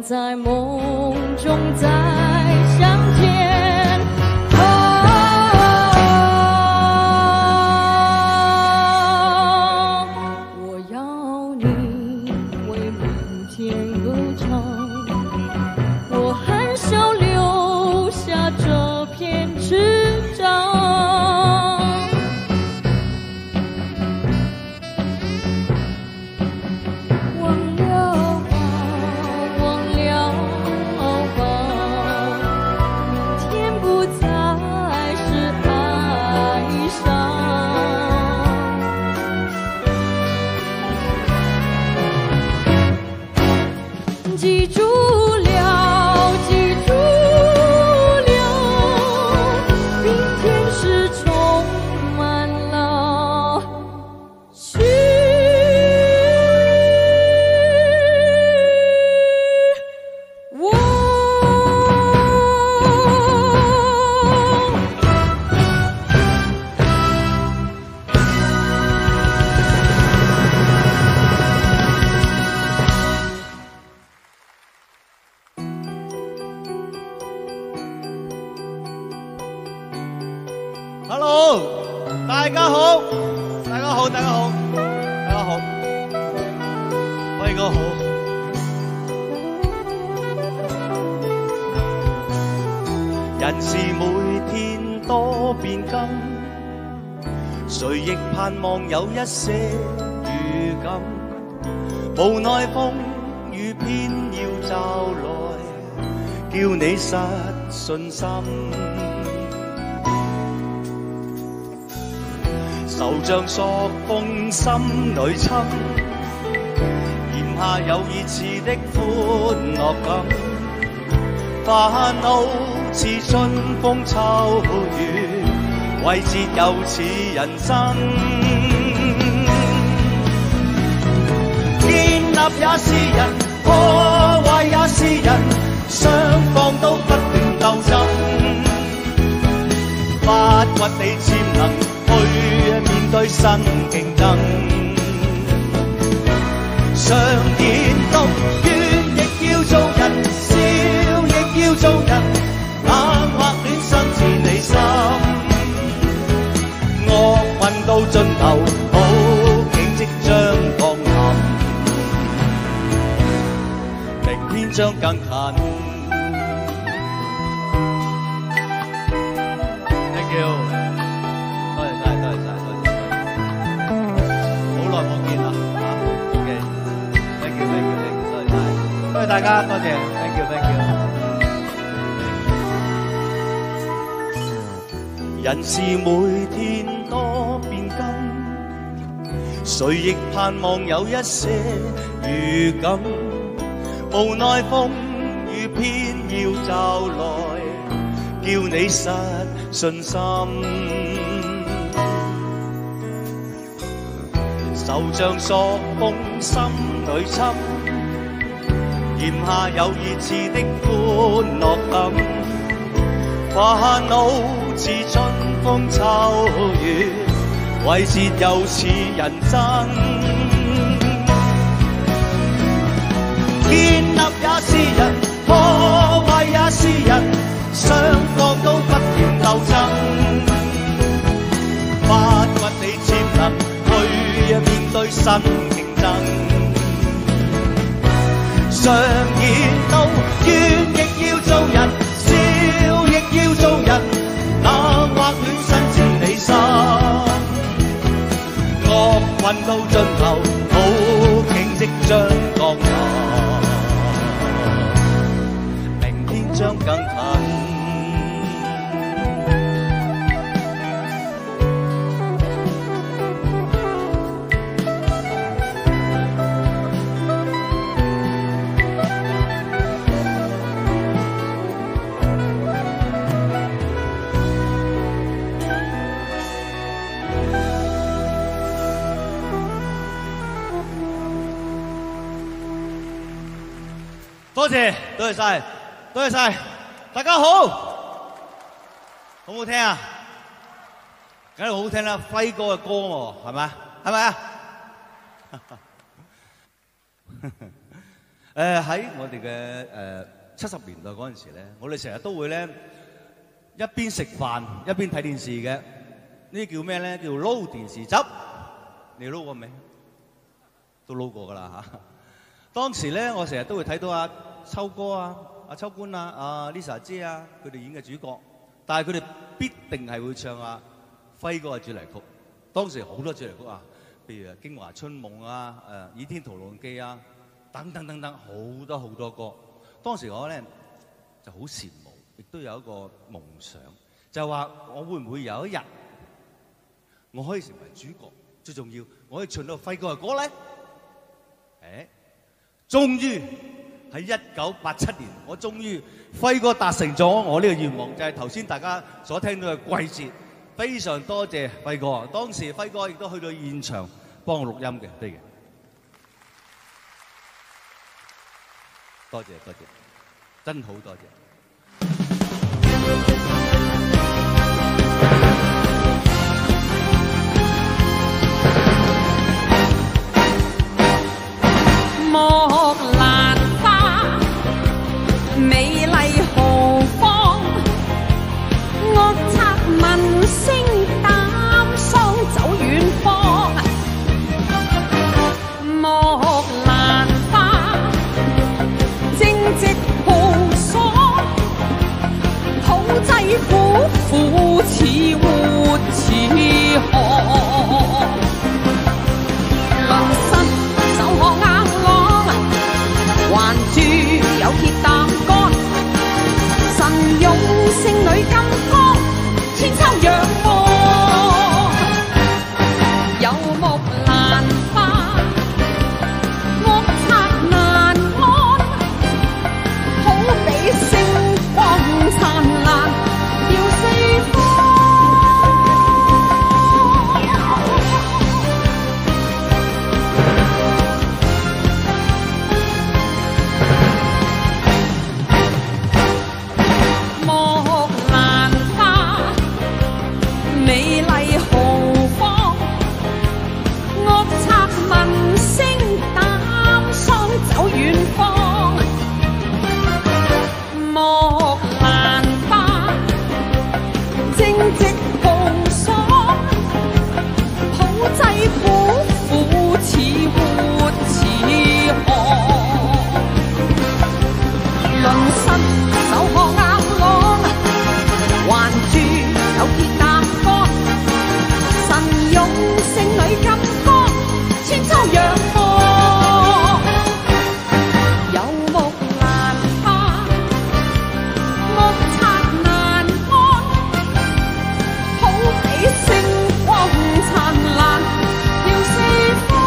在梦中再相见。啊，我要你为明天歌唱，我含笑留下这片翅膀。记住了，记住了，明天是充满了希望。 Hello， 大家好，大家好，大家好，大家好，輝哥好。人是每天多變更，誰亦盼望有一些預感，無奈風雨偏要驟來，叫你失信心。愁像索風心裏侵，炎下有熱熾的歡樂感，煩惱似春風秋雨，季節又似人生。建立也是人，破壞也是人，雙方都不斷鬥爭，發掘你潛能去面對新競爭，常言道，怨亦要做人，笑亦要做人，冷或暖心似你心，惡運到盡頭，好景即將降臨，明天將更近。Thank you。多謝大家，多謝 ，thank you，thank you。人是每天多變更，誰亦盼望有一些預感，無奈風雨偏要驟來，叫你失信心。愁像索風心裏侵，炎下有熱熾的歡樂感，煩惱似春風秋雨，季節又似人生。建立也是人，破壞也是人，雙方都不斷鬥爭，發掘你潛能去面對新競爭。常言道，怨亦要做人，笑亦要做人，冷或暖身似你心，惡運到盡頭，好景即將降臨，明天將更近。多謝，多謝晒，多謝晒，大家好，好唔好聽啊？梗係好聽啦，輝哥嘅歌喎，係咪？係咪啊？ 誒喺我哋嘅誒七十年代嗰陣時咧，我哋成日都會咧一邊食飯一邊睇電視嘅，呢叫咩咧？叫撈電視汁。你撈過未？都撈過㗎啦嚇。當時咧，我成日都會睇到阿秋哥啊、阿秋官啊、阿 Lisa 姐啊，佢哋演嘅主角，但係佢哋必定係會唱阿輝哥嘅主題曲。當時好多主題曲啊，譬如《京華春夢》啊、誒《倚天屠龍記》啊。等等等等，好多好多歌。當時我咧就好羨慕，亦都有一個夢想，就係話我會唔會有一日我可以成為主角？最重要，我可以唱到輝哥嘅歌咧。誒，終於喺一九八七年，我終於輝哥達成咗我呢個願望，就係頭先大家所聽到嘅季節。非常多謝輝哥，當時輝哥亦都去到現場幫我錄音嘅，對嘅。多謝多謝，真好多謝。 莫蘭花，美麗豪放，惡賊聞聲膽喪走遠方。莫蘭花，正直豪爽，土製虎虎似活似鶴，渾身手學硬朗，還住有鐵擔桿，神勇聖女金剛，千秋仰望，有木蘭花，惡賊難安，好比星光燦爛，耀四方。莫蘭花，美麗豪放，惡賊聞聲膽喪走遠方。莫蘭花，正直豪爽，土製虎虎似活似鶴，輪身手學硬朗，還住有鐵擔桿，神勇聖女金剛，千秋仰望，有木蘭花，惡賊難安，好比星光燦爛，耀四方。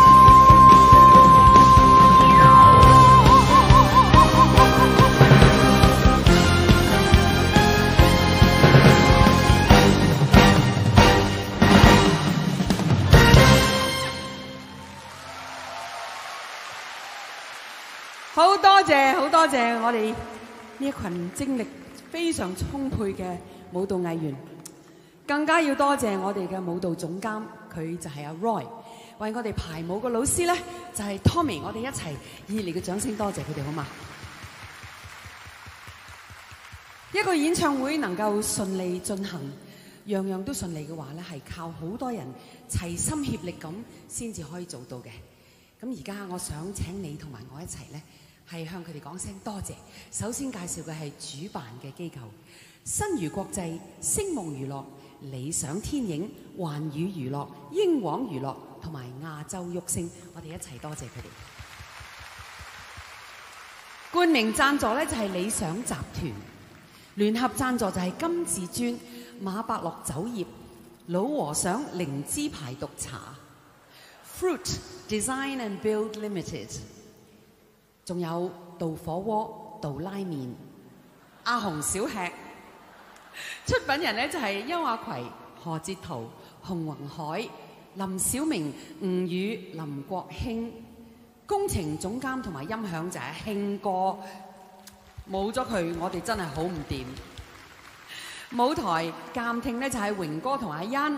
好多謝，好多謝我哋呢一群精力非常充沛嘅舞蹈藝員，更加要多謝我哋嘅舞蹈總監，佢就係阿 Roy， 為我哋排舞嘅老師呢，就係 Tommy， 我哋一齊熱烈嘅掌聲多謝佢哋好嗎？一個演唱會能夠順利進行，樣樣都順利嘅話呢，係靠好多人齊心協力咁先至可以做到嘅。咁而家我想請你同埋我一齊呢，係向佢哋講聲多謝。首先介紹嘅係主辦嘅機構新娛國際、星夢娛樂、理想天影、環宇娛樂、英皇娛樂同埋亞洲旭星，我哋一齊多謝佢哋。冠名贊助呢就係理想集團，聯合贊助就係金至尊、馬伯樂酒業、老和尚靈芝排毒茶、Fruit Design and Build Limited， 仲有稻火鍋、稻拉麵、阿紅小吃。出品人呢就係邱亞葵、何哲圖、洪宏海、林小明、吳宇、林國興。工程總監同埋音響就係興哥，冇咗佢我哋真係好唔掂。舞台監聽呢就係榮哥同阿欣，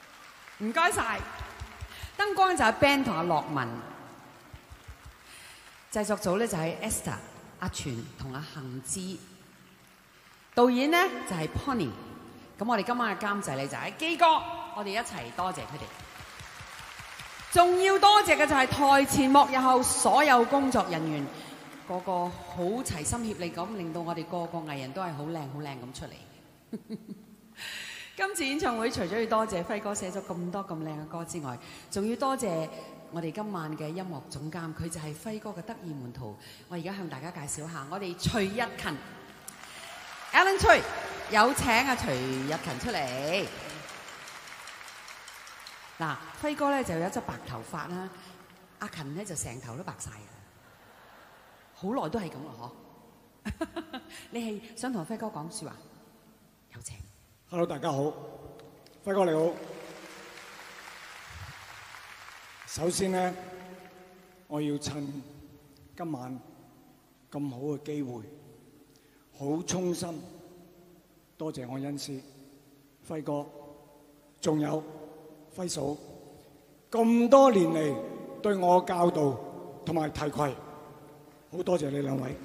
唔該晒。燈光就係 Ben 同阿樂文。 製作組咧就係 Esther、阿全同阿杏芝，導演咧就係 Pony。咁我哋今晚嘅監製咧就係基哥，我哋一齊多謝佢哋。仲要多謝嘅就係台前幕後所有工作人員，個個好齊心協力咁，令到我哋個個藝人都係好靚好靚咁出嚟。今次演唱會除咗要多謝輝哥寫咗咁多咁靚嘅歌之外，仲要多謝我哋今晚嘅音樂總監，佢就係輝哥嘅得意門徒。我而家向大家介紹下，我哋徐日勤 Alan 徐，有請阿徐日勤出嚟。嗱，輝哥咧就有一隻白頭髮啦，阿勤咧就成頭都白晒嘅，好耐都係咁咯嗬。你係想同輝哥講説話？有請。 Hello， 大家好，輝哥你好。首先咧，我要趁今晚咁好嘅機會，好衷心多謝我恩師輝哥，仲有輝嫂咁多年嚟對我教導同埋提攜，好多謝你兩位。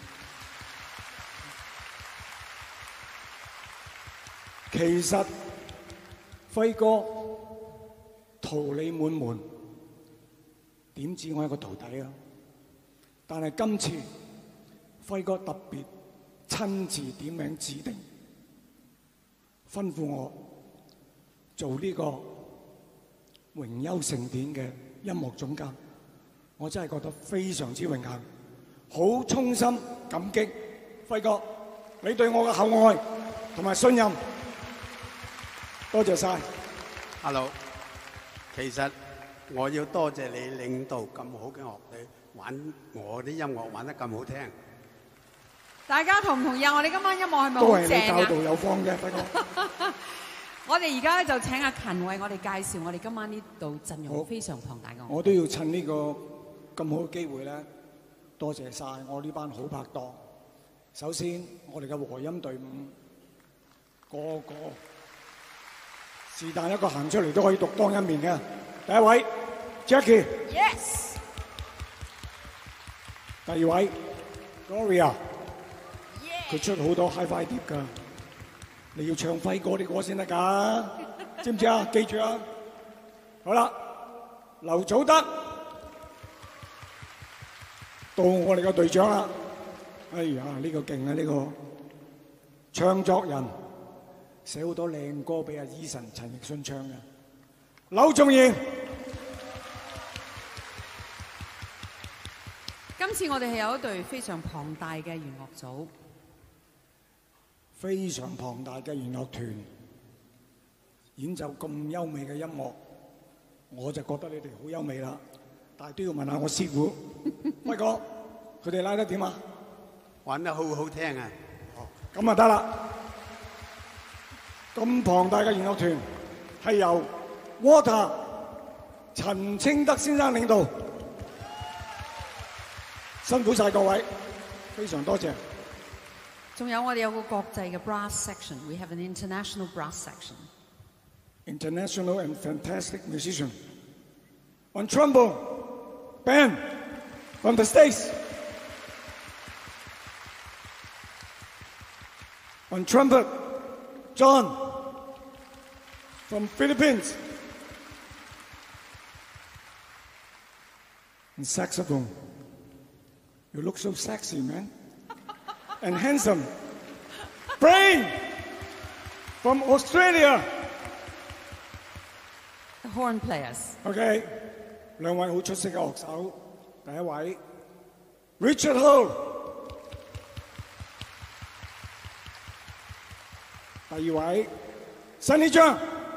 其實輝哥桃李滿門，點止我一個徒弟啊！但係今次輝哥特別親自點名指定，吩咐我做呢個榮休盛典嘅音樂總監，我真係覺得非常之榮幸，好衷心感激輝哥你對我嘅厚愛同埋信任。多謝晒。 Hello， 其實我要多謝你領導咁好嘅樂隊，玩我啲音樂玩得咁好聽。 大家同唔同意啊？我哋今晚音樂係咪好正啊？ 都係你教導有方嘅，輝哥。 我哋而家咧就請阿勤為我哋介紹我哋今晚呢度陣容非常龐大嘅樂隊。 我都要趁呢個咁好嘅機會咧，多謝晒我呢班好拍檔。首先，我哋嘅和音隊伍個個。是但一個行出嚟都可以獨當一面嘅。第一位 Jackie， Yes。 第二位 Gloria， 佢出好多 Hi-Fi 碟㗎，你要唱輝哥啲歌先得㗎，知唔知啊？記住啊！好啦，劉祖德，到我哋嘅隊長啦。哎呀，呢個勁啊！呢個唱作人。寫好多靚歌俾阿 Eason 陳奕迅唱嘅，柳仲賢。 今次我哋係有一隊非常龐大嘅弦樂組， 非常龐大嘅弦樂團，演奏咁優美嘅音樂，我就覺得你哋好優美啦。但係都要問下我師傅，輝哥，佢哋拉得點啊？ 玩得好好聽啊！ 哦，咁啊得啦。咁龐大嘅弦樂團係由 Water 陳清德先生領導，辛苦晒各位，非常多謝。 仲有我哋有個國際嘅 brass section，we have an international brass section。 International and fantastic musician on trombone, band from the States. On trumpet, John from Philippines. And saxophone, you look so sexy, man. And handsome. Brain from Australia. The horn players. OK， 兩位好出色嘅樂手，第一位 Richard Ho， 第二位 Sunny 張。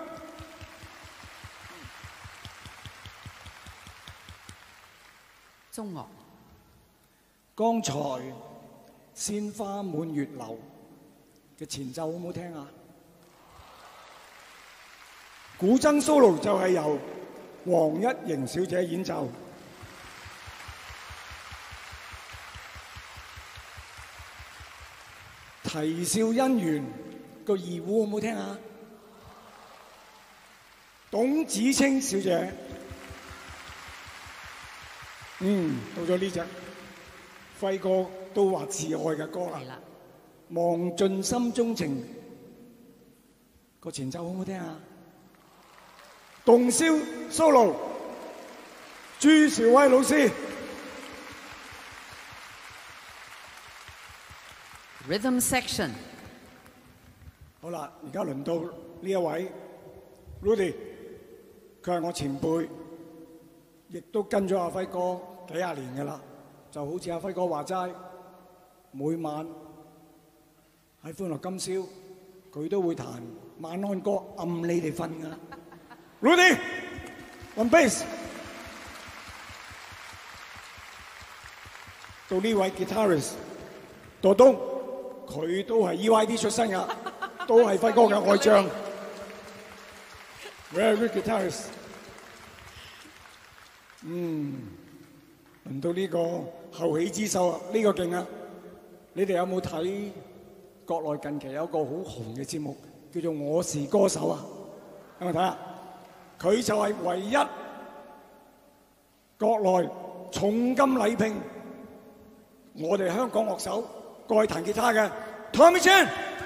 中樂。 剛才鮮花滿月樓嘅前奏好唔好聽啊？古箏 solo 就係由黃一瑩小姐演奏。啼笑姻緣個二胡好唔好聽啊？董子清小姐，嗯，到咗呢隻。 輝哥都話至愛嘅歌啦。係啦，忘盡心中情個前奏好唔好聽啊？洞簫 solo， 朱兆威老師。 Rhythm section。 好啦，而家輪到呢一位 Rudy， 佢係我前輩，亦都跟咗阿輝哥幾廿年㗎啦。就好似阿輝哥話齋，每晚喺歡樂今宵，佢都會彈晚安歌，暗你哋瞓㗎啦。Rudy on bass， 到呢位 guitarist 杜東，佢都係 E Y D 出身㗎，都係輝哥嘅愛將。Very good guitarist。嗯，輪到呢個後起之秀啊，呢、這個勁啊！你哋有冇睇國內近期有一個好紅嘅節目叫做《我是歌手》啊？有冇睇啊？佢就係唯一國內重金禮聘我哋香港樂手過去彈吉他嘅 Tommy Chan，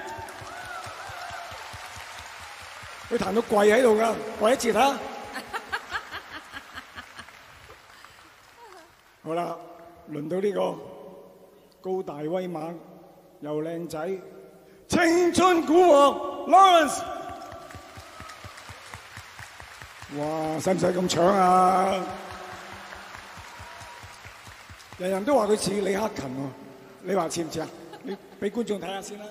佢彈到跪喺度㗎，跪一次睇下。好啦，輪到呢個高大威猛又靚仔，青春古惑 Lawrence， 哇！使唔使咁搶啊？人人都話佢似李克勤喎，你話似唔似啊？你俾觀眾睇下先啦。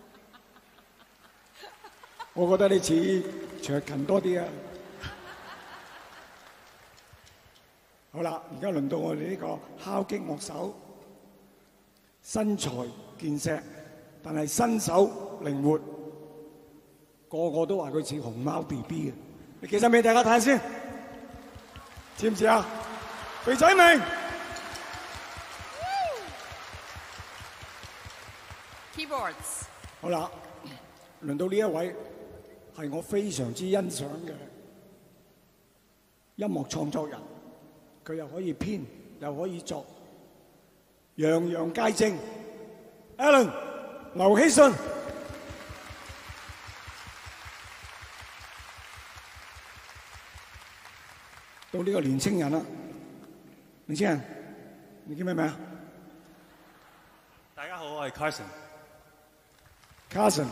我覺得你似卓勤多啲啊！好啦，而家輪到我哋呢個敲擊樂手，身材健碩，但係身手靈活，個個都話佢似熊貓 B B 嘅。你企身俾大家睇下先，似唔似啊？肥仔明 ，keyboards。 好啦，輪到呢一位係我非常之欣賞嘅音樂創作人。佢又可以編，又可以作，樣樣皆精。Alan 劉希信，到呢個年青人啦，年青人，你叫咩名啊？ 大家好，我係 Carson。 Carson，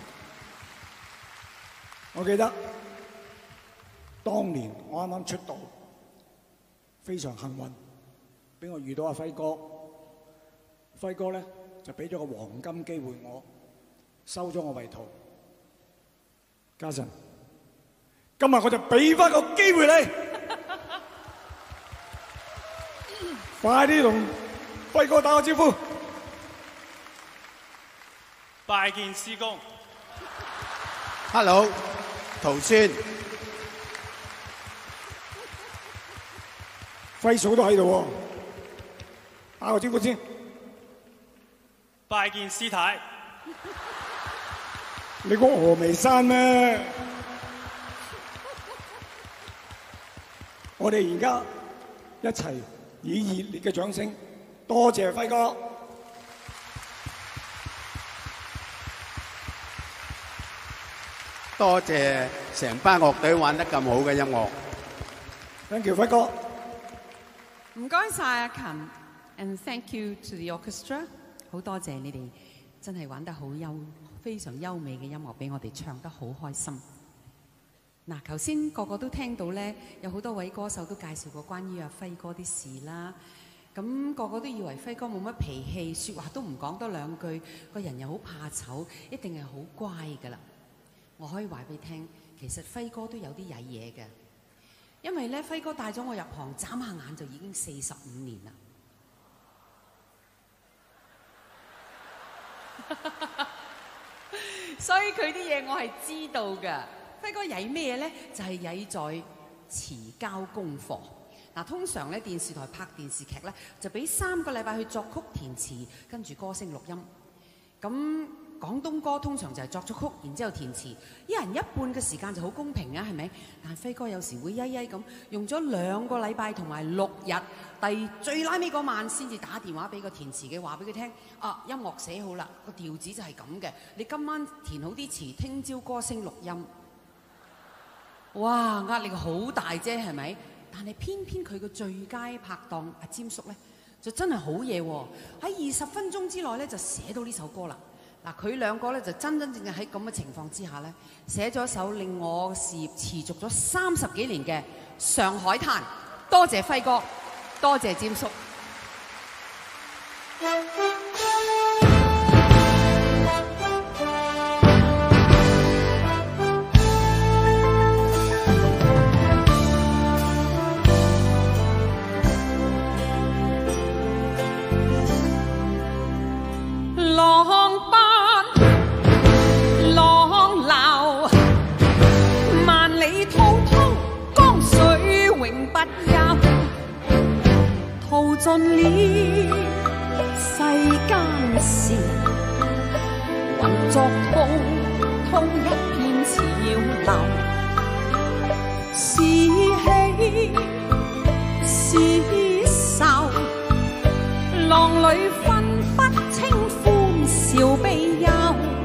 我記得當年我啱啱出道。非常幸運，俾我遇到阿輝哥。輝哥咧就俾咗個黃金機會我，收咗我為徒。嘉臣，今日我就俾翻個機會你，快啲同輝哥打個招呼。 拜見師公。 Hello， 徒孫。 輝嫂都喺度喎，打個招呼先。 拜見師太。 你估峨眉山咩？我哋而家一齊以熱烈嘅掌聲，多謝輝哥。 多謝成班樂隊玩得咁好嘅音樂。 Thank you，輝哥。 唔該晒阿勤 ，and thank you to the orchestra， 好多謝你哋真係玩得好優，非常優美嘅音樂俾我哋唱得好開心。嗱，頭先個個都聽到咧，有好多位歌手都介紹過關於阿輝哥啲事啦。咁個個都以為輝哥冇乜脾氣，説話都唔講多兩句，個人又好怕醜，一定係好乖㗎啦。我可以話俾你聽，其實輝哥都有啲曳嘢嘅。因為咧，輝哥帶咗我入行，眨下眼就已經四十五年啦。所以佢啲嘢我係知道㗎。輝哥曳咩咧？就係曳在遲交功課。嗱，通常咧電視台拍電視劇咧，就俾三個禮拜去作曲填詞，跟住歌聲錄音。咁廣東歌通常就係作咗曲，然之後填詞，一人一半嘅時間就好公平啊，係咪？但係輝哥有時會曳曳咁，用咗兩個禮拜同埋六日，第最拉尾嗰晚先至打電話俾個填詞嘅，話俾佢聽，啊音樂寫好啦，個調子就係咁嘅，你今晚填好啲詞，聽朝歌聲錄音。哇，壓力好大啫，係咪？但係偏偏佢個最佳拍檔阿詹叔呢，就真係好嘢喎！喺二十分鐘之內呢，就寫到呢首歌啦。嗱，佢兩個咧就真真正正喺咁嘅情況之下咧，寫咗一首令我事業持續咗三十幾年嘅《上海灘》。多謝輝哥，多謝詹叔。 浪奔浪流，萬里滔滔江水永不休，淘盡了世間事，混作滔滔一片潮流，是喜是愁，浪裏分不清歡笑悲憂，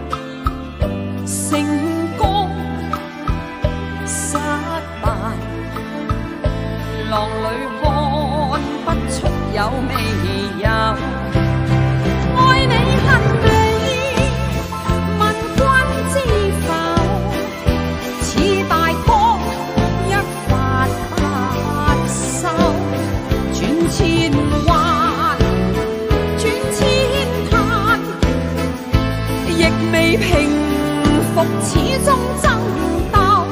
成功失敗，浪裏看不出有未有。愛你恨你，問君知否？似大江一發不收，轉千彎，轉千灘，亦未平復，始終爭鬥。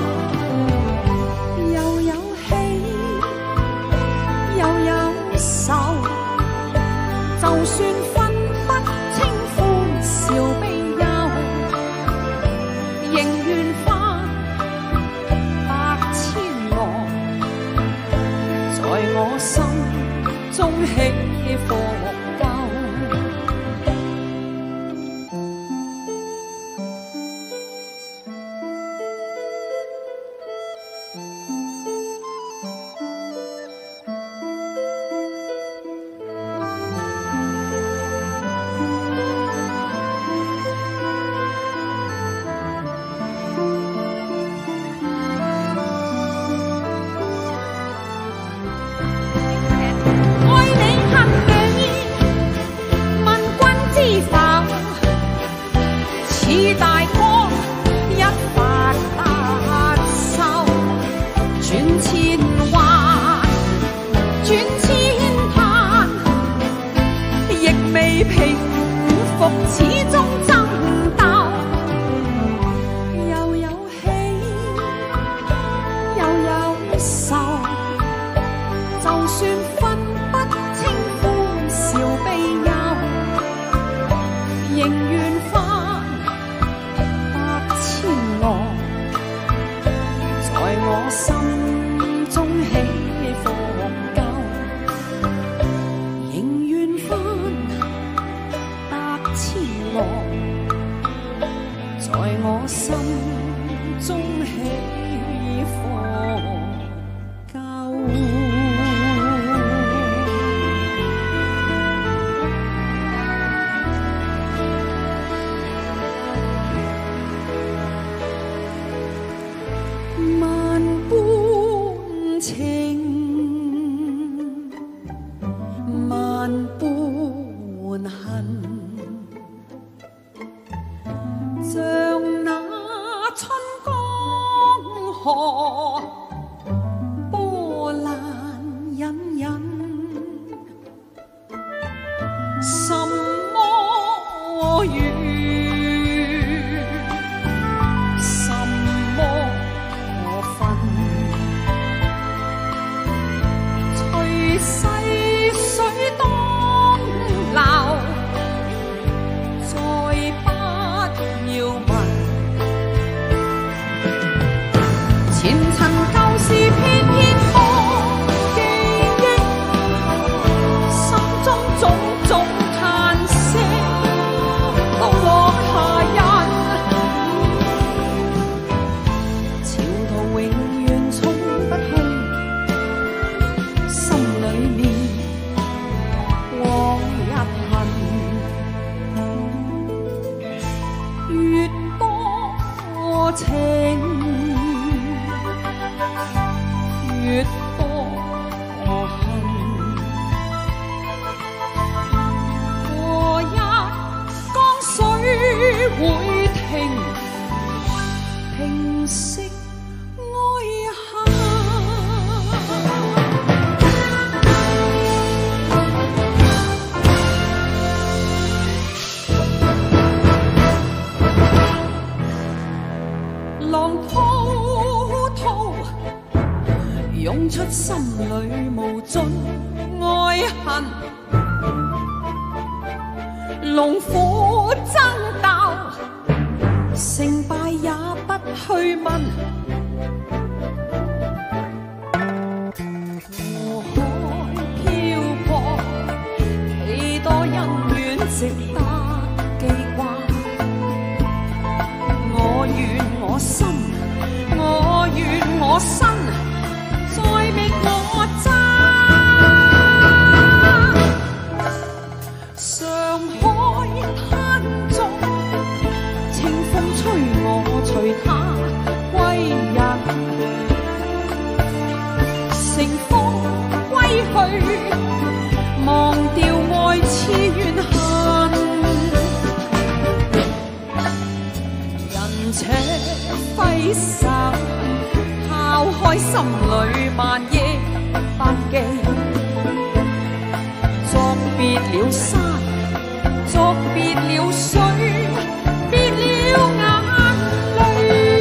又有喜，又有愁，就算分不清歡笑悲憂，仍願翻百千浪，在我心中起伏夠。愛你恨你，問君知否？似大江一發不收，轉千彎，轉千灘，亦未平復，始終爭鬥。又有喜，又有愁，就算分不清歡笑悲憂，仍願翻百千浪，在我心中起伏夠，仍願翻百千浪，在我心中起伏夠。萬般情，萬般恨，像那春江河，波瀾隱隱。什麼雨，什麼分，隨逝水當流，再不要問。前塵舊事偏偏多記憶，心中種種嘆息，都落下一越多恨。過一江水會停，平息愛恨。浪滔滔湧出心裏無盡愛恨，龍虎爭鬥，成敗也不去問。河海漂泊，幾多恩怨值得記掛。我願我心，我願我身，再覓我爭。上海灘中，清風吹我隨他歸人，乘風歸去，忘掉愛痴怨恨。人且揮手，拋開心裏萬億百記，作別了山，作別了水，別了眼淚。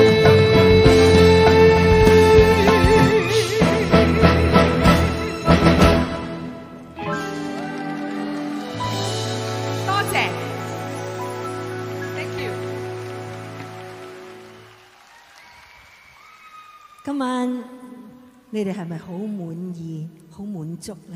多謝 ，Thank you。 今晚你哋係咪好滿意、好滿足呢？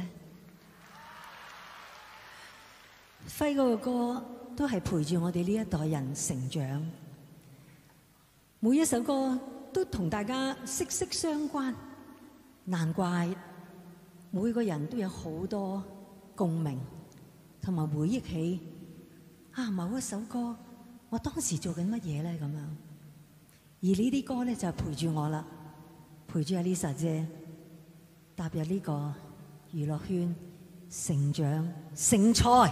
輝哥嘅歌都係陪住我哋呢一代人成長，每一首歌都同大家息息相關，難怪每個人都有好多共鳴，同埋回憶起啊某一首歌，我當時做緊乜嘢呢？咁樣，而呢啲歌咧就係陪住我啦。陪住阿 Lisa 姐踏入呢個娛樂圈成長成才。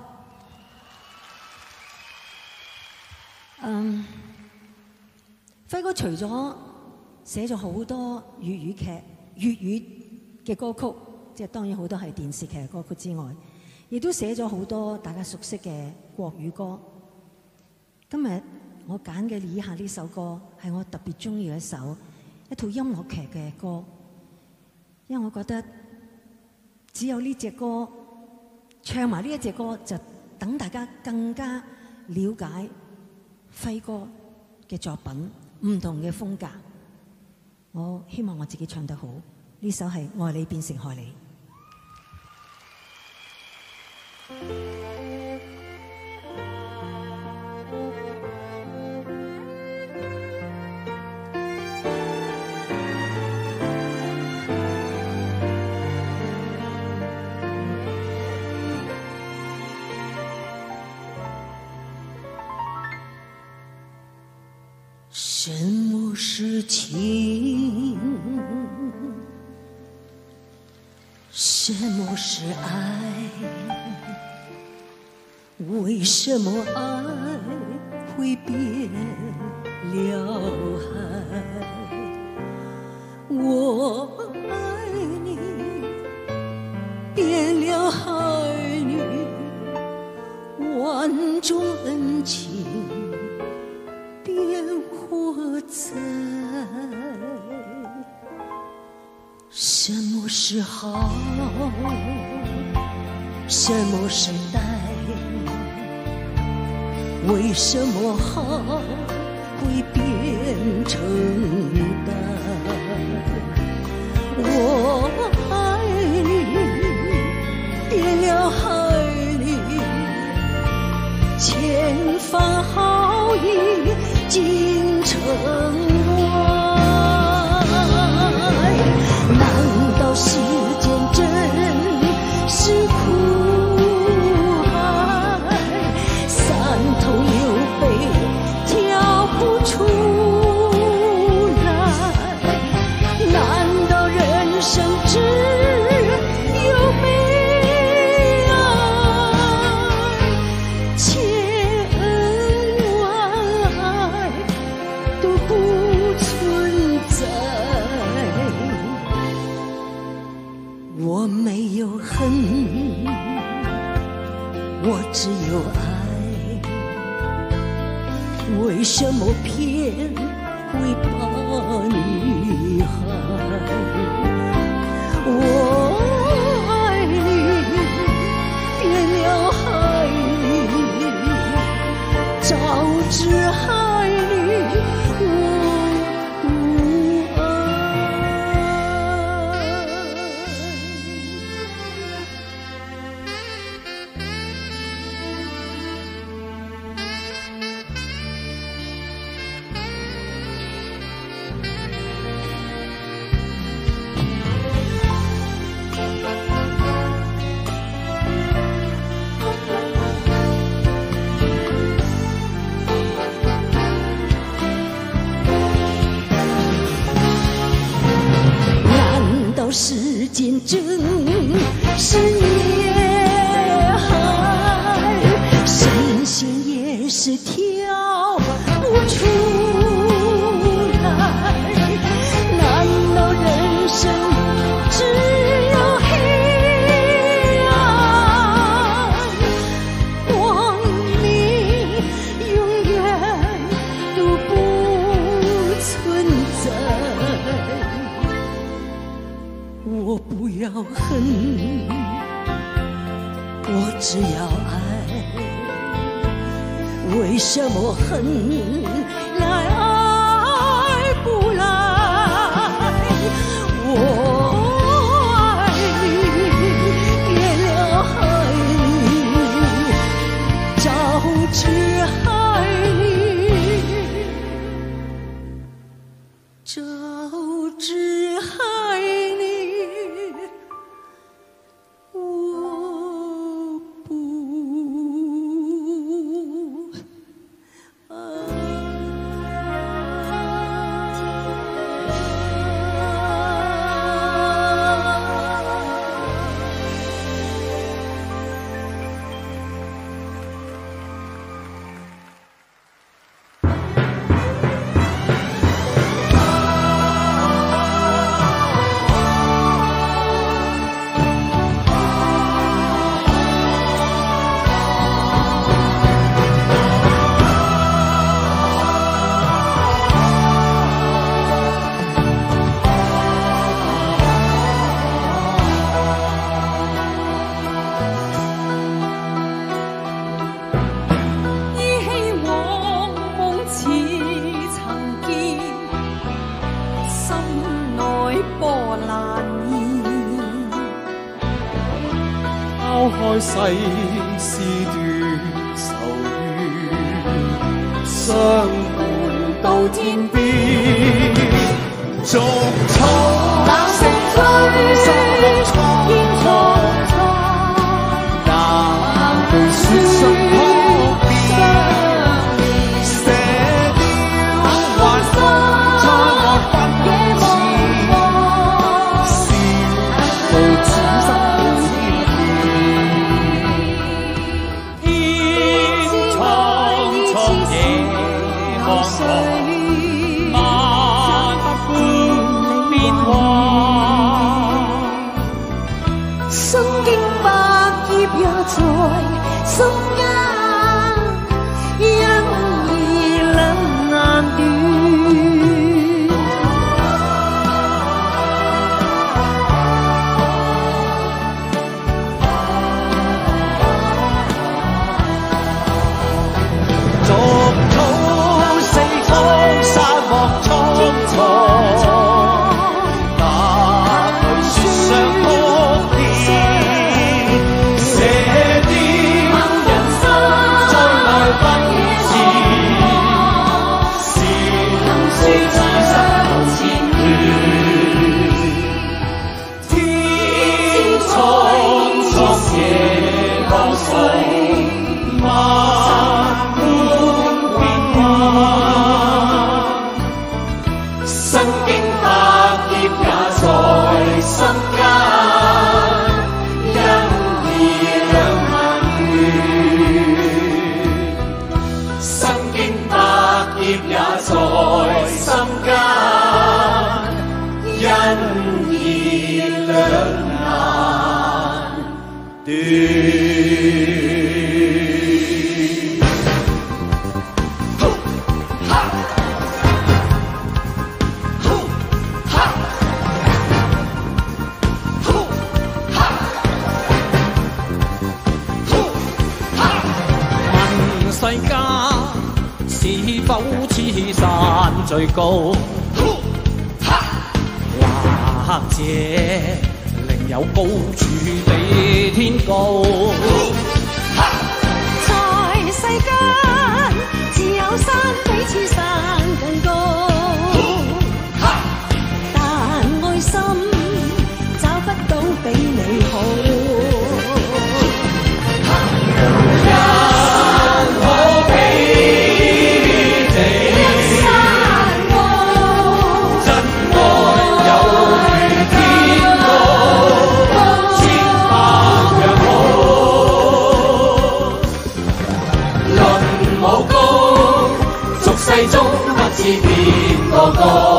嗯，輝哥除咗寫咗好多粵語劇、粵語嘅歌曲，即係當然好多係電視劇嘅歌曲之外，亦都寫咗好多大家熟悉嘅國語歌。今日我揀嘅以下呢首歌係我特別中意嘅一首。一套音樂劇嘅歌，因為我覺得只有呢隻歌唱埋呢一隻歌，就等大家更加了解輝哥嘅作品唔同嘅風格。我希望我自己唱得好，呢首係愛你變成害你。 什麼是情？什麼是愛？為什麼愛會變了害？我愛你變了害你，萬種恩情變活在。什麼是好？什麼是歹？為什麼好會變成歹？我愛你變了害你，千番好意竟成愛。難道世間真是苦海，三頭六臂跳不出來？難道人什么偏会把你害？我爱你，变了海里，早知海里我不爱。时间真是孽海，神仙也是跳不出来。难道人生只有黑暗？光明永远都不存在。我不要恨，我只要爱。为什么恨来爱不来？我爱你，变了海里，早知海里，早知海里。 開世事斷愁怨，相伴到天邊，逐草成灰，心中煙蒼蒼，難道說什麼變？射雕還風，再來分野茫茫，笑到此生。 身經百劫也在心間，因而冷難斷。 逐草四方，沙漠蒼蒼。 最高，或者另有高處比天高。 在世間，自有山比此山更高，但愛心找不到比你好。世中不知邊個高，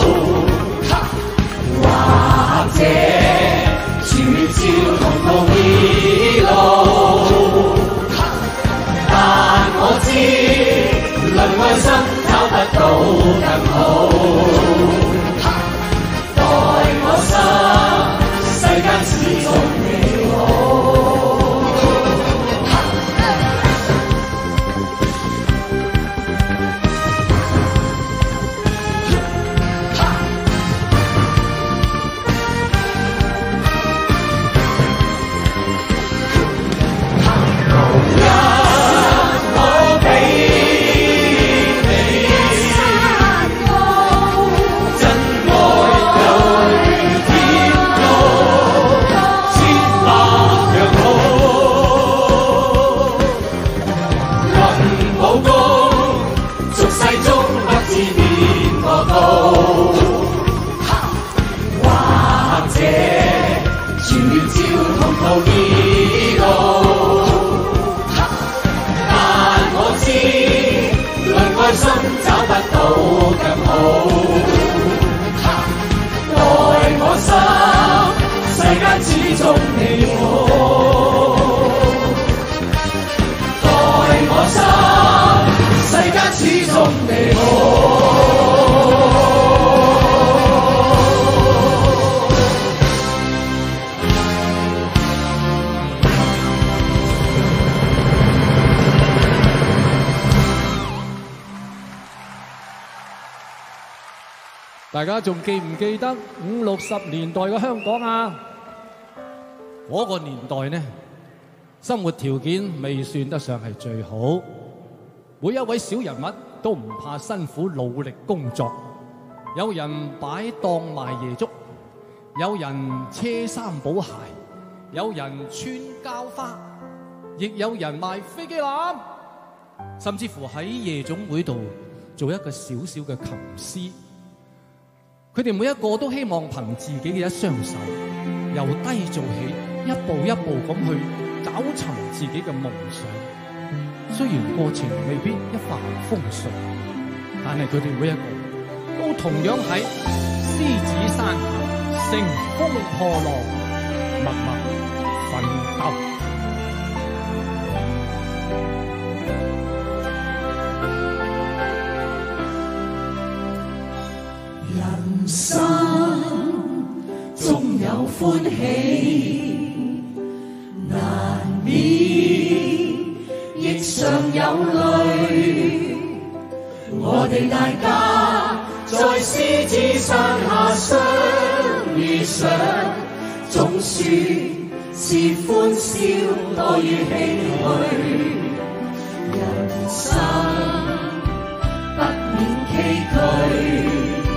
或者絕照同途異路，但我知論愛心找不到更好，待我心世間始終你好。 大家仲記唔記得五六十年代嘅香港啊？嗰個年代呢，生活條件未算得上係最好，每一位小人物都唔怕辛苦努力工作，有人擺檔賣夜粥，有人車衫補鞋，有人穿膠花，亦有人賣飛機欖，甚至乎喺夜總會度做一個小小嘅琴師。佢哋每一個都希望憑自己嘅一雙手，由低做起，一步一步咁去找尋自己嘅夢想。雖然過程未必一帆風順，但係佢哋每一個都同樣喺獅子山下乘風破浪，默默奮鬥。 人生總有歡喜，難免亦常有淚。我哋大家在獅子山下相遇上，總算是歡笑多於唏噓。人生不免崎嶇，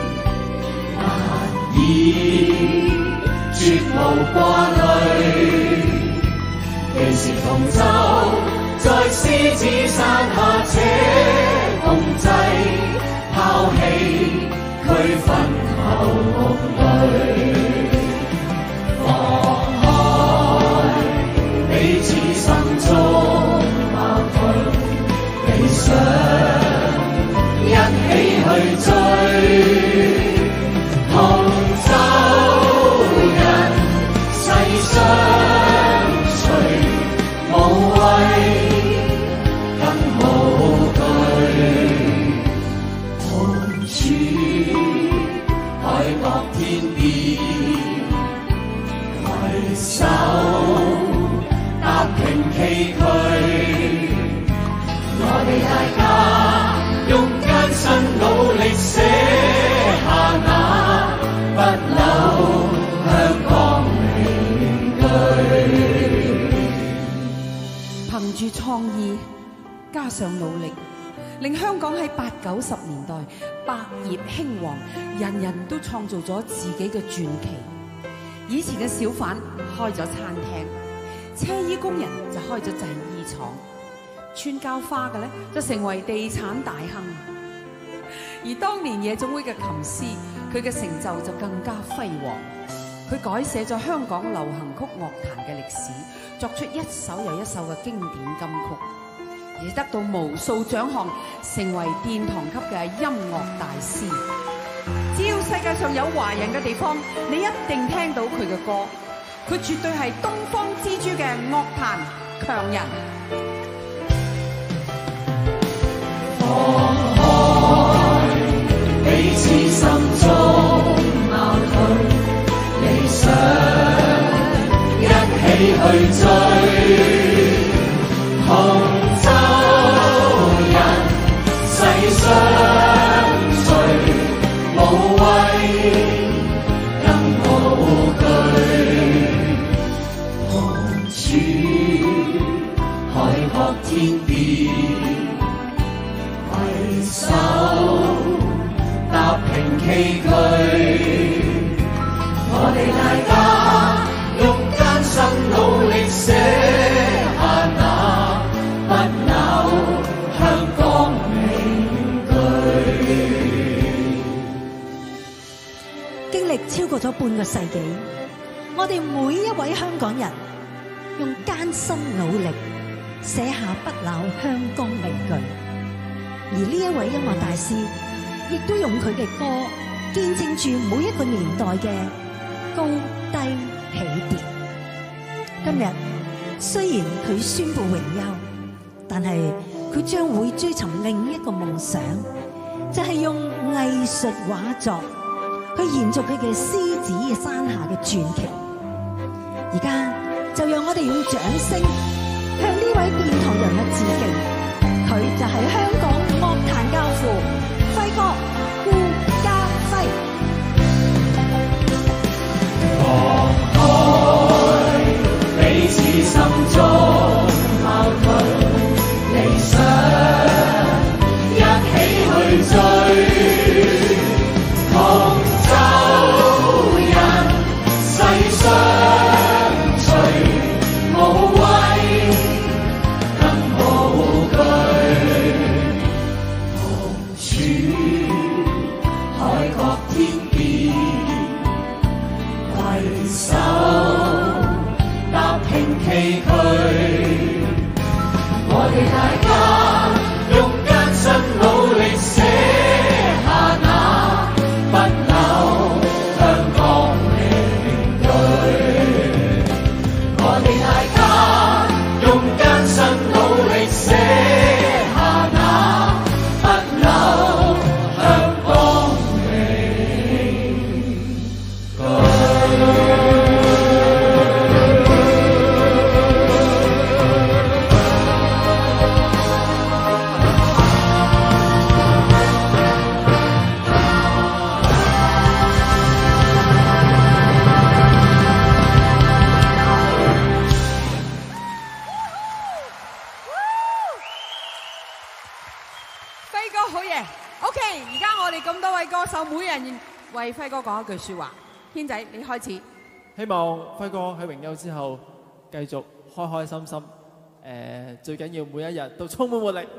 已絕無掛慮，幾時同舟在獅子山下且共濟，拋棄區分後共對，放開彼此心中矛盾，理想一起去追。同舟人世相隨，無畏更無懼，同處海角天邊，攜手踏平崎嶇。我哋大家用艱辛努力寫住創意，加上努力，令香港喺八九十年代百業興旺，人人都創造咗自己嘅傳奇。以前嘅小販開咗餐廳，車衣工人就開咗製衣廠，穿膠花嘅咧就成為地產大亨。而當年夜總會嘅琴師，佢嘅成就就更加輝煌。佢改寫咗香港流行曲樂壇嘅歷史，作出一首又一首嘅經典金曲，而得到無數獎項，成為殿堂級嘅音樂大師。只要世界上有華人嘅地方，你一定聽到佢嘅歌。佢絕對係東方之珠嘅樂壇強人。 放開彼此心中矛盾，理想一起去追，同舟人世相隨，無畏更無懼，同處海角天邊，攜手踏平崎嶇。我哋大家用艱辛努力寫下那不朽香港名句。 經歷超過咗半個世紀，我哋每一位香港人用艱辛努力寫下不朽香港名句，而呢一位音樂大師亦都用佢嘅歌見證住每一個年代嘅高低起跌。今日雖然佢宣布榮休，但係佢將會追尋另一個夢想，就係用藝術畫作去延續佢嘅獅子山下嘅傳奇。而家就讓我哋用掌聲向呢位殿堂人物致敬，佢就係香港樂壇教父輝哥顧嘉輝。 放開彼此心中矛盾，理想一起去追，同舟人世相隨，無畏更無懼，同處海角天邊，攜手踏平崎嶇。我哋大家用艱辛努力寫下那不朽香港名句。我哋大家用艱辛努力寫下那不朽香港名句。 輝哥好嘢 ，OK， 而家我哋咁多位歌手，每人為輝哥講一句說話。軒仔，你開始。 希望輝哥喺榮休之後繼續開開心心，誒最緊要每一日都充滿活力。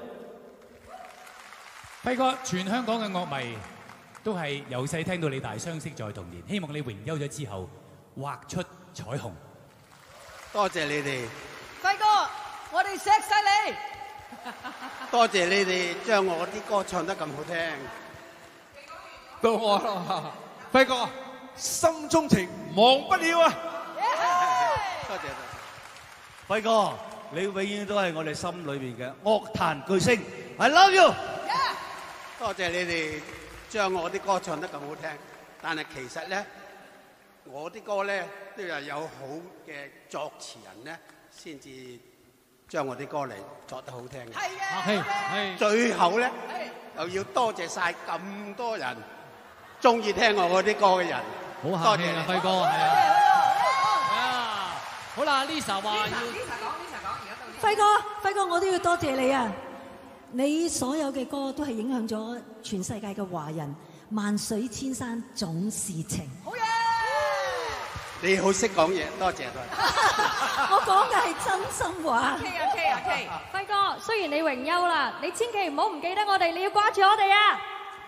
輝哥，全香港嘅樂迷都係由細聽到你大，相識在童年。希望你榮休咗之後畫出彩虹。 多謝你哋， 輝哥，我哋錫晒你。 多謝你哋將我啲歌唱得咁好聽。 到我啦，輝哥，心中情忘不了啊！ 多謝多謝，輝哥，你永遠都係我哋心裏邊嘅樂壇巨星。I love you。多謝你哋將我啲歌唱得咁好聽，但係其實咧，我啲歌咧都係有好嘅作詞人咧，先至將我啲歌嚟作得好聽嘅。係啊，係。最後咧，又要多謝晒咁多人中意聽我嗰啲歌嘅人。 好客氣啊，輝哥，係啊。啊，好啦，Lisa 話要。 Lisa 講，Lisa 講，而家到輝哥，輝哥，我都要多謝你啊！你所有嘅歌都係影響咗全世界嘅華人，萬水千山總是情。好嘢！ 你好識講嘢，多謝多謝。 我講嘅係真心話。 K 啊 K 啊 K！輝哥，雖然你榮休啦，你千祈唔好唔記得我哋，你要掛住我哋啊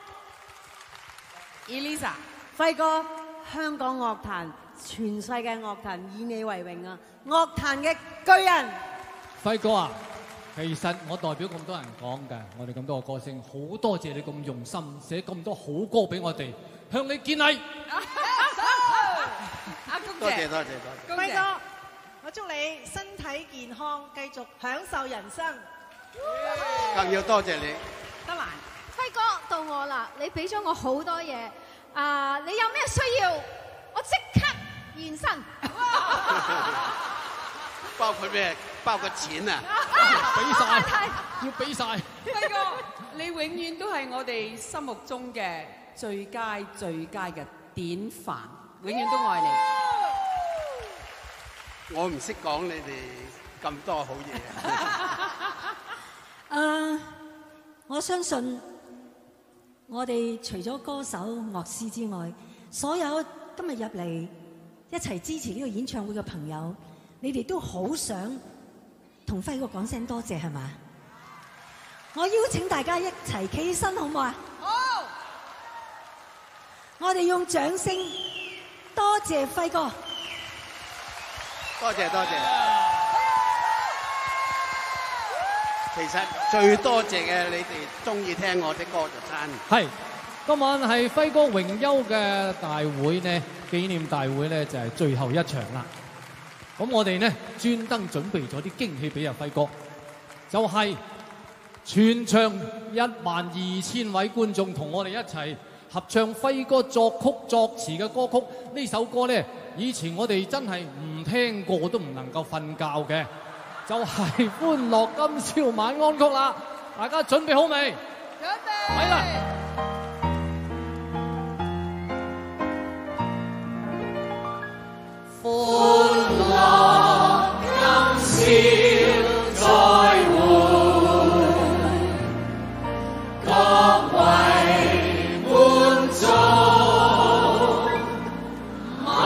！Elisa， 輝哥，香港樂壇、全世界樂壇以你為榮啊！樂壇嘅巨人。 輝哥啊，其實我代表咁多人講㗎，我哋咁多個歌星，好多謝你咁用心寫咁多好歌俾我哋，向你見禮。 阿公多謝多謝多謝。 輝哥，我祝你身體健康，繼續享受人生。 更要多謝你。 得蘭， 輝哥到我啦，你俾咗我好多嘢，啊，你有咩需要，我即刻現身。 包括咩？包括錢啊！ 俾晒，要俾晒。 輝哥，你永遠都係我哋心目中嘅最佳最佳嘅典範，永遠都愛你。 我唔識講你哋咁多好嘢。 誒，我相信我哋除咗歌手、樂師之外，所有今日入嚟一齊支持呢個演唱會嘅朋友，你哋都好想同輝哥講聲多謝，係嘛？我邀請大家一齊企起身，好唔好啊？好！我哋用掌聲多謝輝哥。 多謝多謝。其實最多謝嘅，你哋中意聽我啲歌就真。 係，今晚係輝哥榮休嘅大會呢，紀念大會呢就係最後一場啦。咁我哋呢專登準備咗啲驚喜俾阿輝哥，就係、是、全場一萬二千位觀眾同我哋一齊合唱輝哥作曲作詞嘅歌曲。呢首歌呢，以前我哋真係唔聽過都唔能夠瞓覺嘅，就係、是《歡樂今宵晚安曲》啦。大家準備好未？準備。係啦。 歡樂今宵再會，各位觀眾晚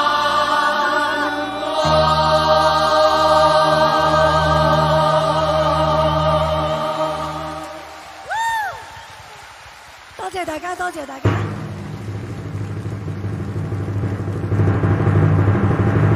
安。 多謝大家，多謝大家。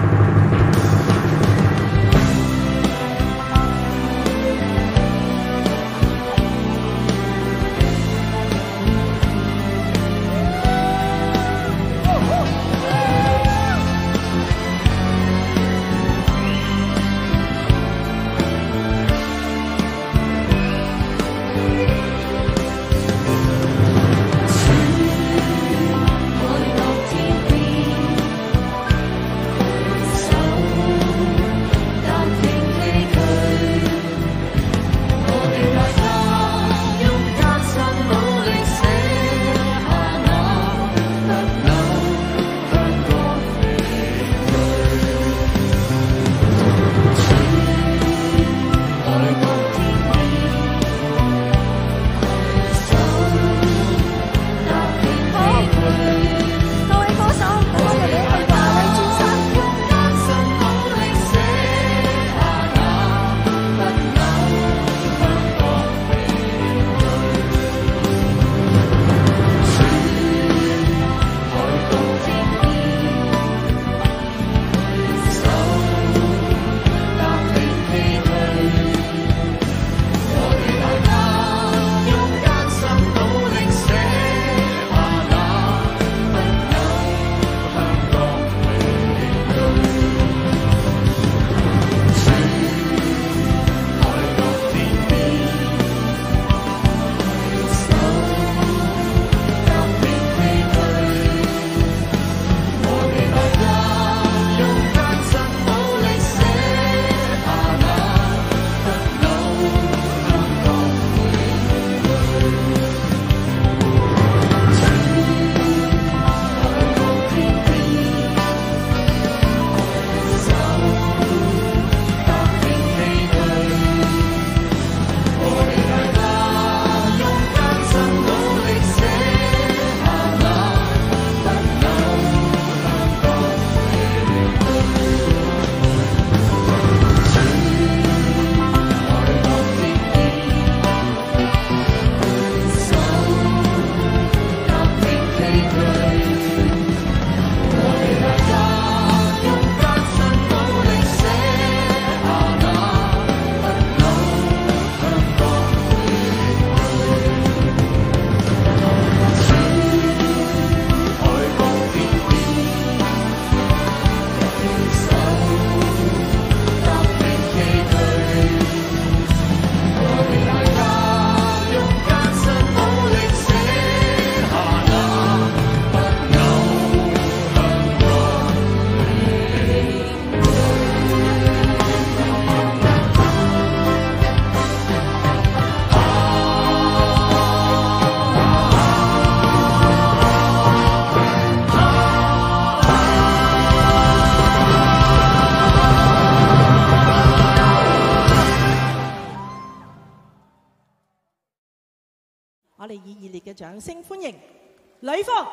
哋以熱烈嘅掌聲歡迎呂方。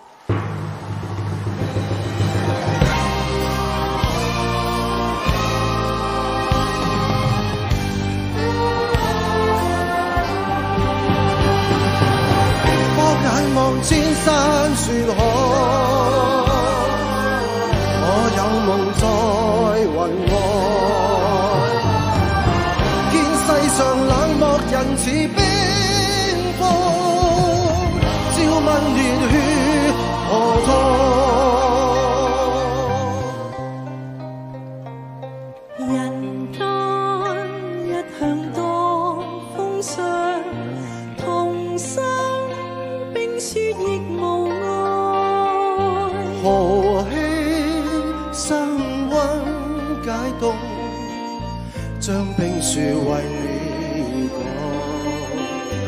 眼望千山雪海，我有夢在雲外，見世上冷漠人似冰封，照問熱血何痛？人間一向多風霜，同心雪亦無愛， 何希生溫解凍，將冰雪為你講。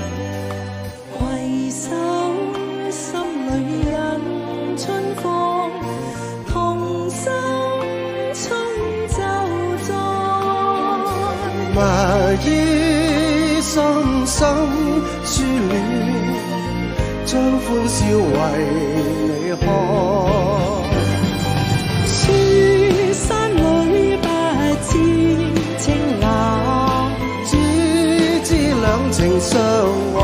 攜手心裏印春風，同心衝就在， 埋於深深書戀。將歡笑為你看， 書山裏不知情難， 只知兩情相愛，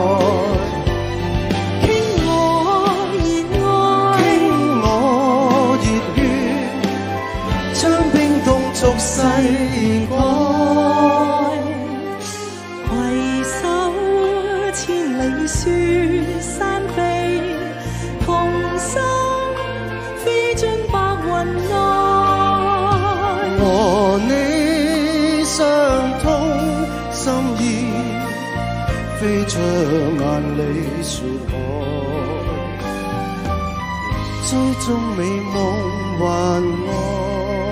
傾我熱愛， 傾我熱血，將冰凍逐世改， 攜手千里雪山飛，同心飛進白雲內。 和你相通心意，飛出萬里雪海，追蹤美夢還愛。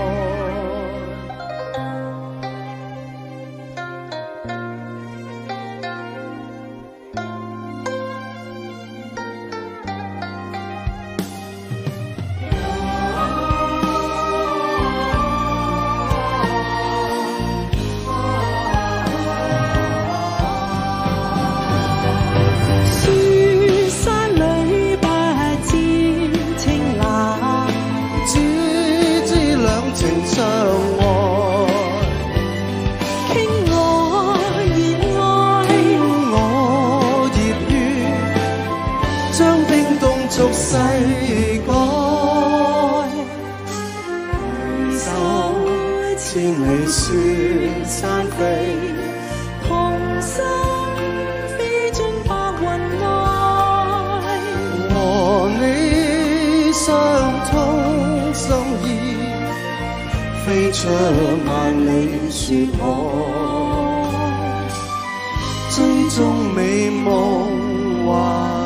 世改，手千里雪山飛， 同心飛進白雲內。 和你相通心意，飛出萬里雪海，追蹤美夢還。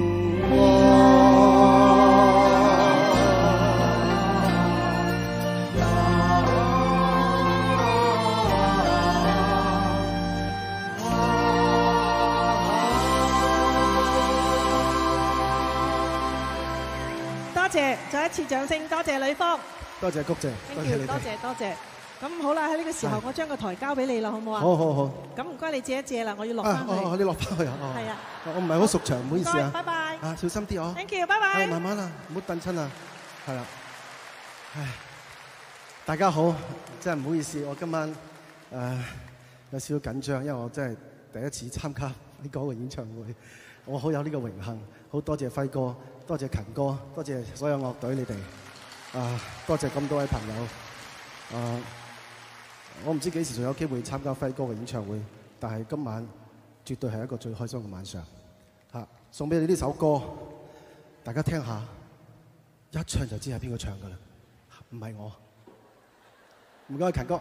多謝，再一次掌聲，多謝呂方， 多謝谷姐，多謝你哋， 多謝多謝。咁好啦，喺呢個時候，我將個台交俾你啦，好唔好啊？ 好好好。 咁唔該你借一借啦，我要落翻去。 哦，你落翻去啊？ 係啊。 我唔係好熟場，唔好意思啊。 拜拜。 啊，小心啲哦。 Thank you，拜拜。 係慢慢啊，唔好蹬親啊。係啦。唉，大家好，真係唔好意思，我今晚誒有少少緊張，因為我真係第一次參加呢個演唱會，我好有呢個榮幸，好多謝輝哥。多謝勤哥，多謝所有樂隊你哋，啊，多謝咁多位朋友，啊，我唔知幾時仲有機會參加輝哥嘅演唱會，但係今晚絕對係一個最開心嘅晚上，嚇、啊，送俾你呢首歌，大家聽下，一唱就知係邊個唱㗎啦，唔係我，唔該勤哥。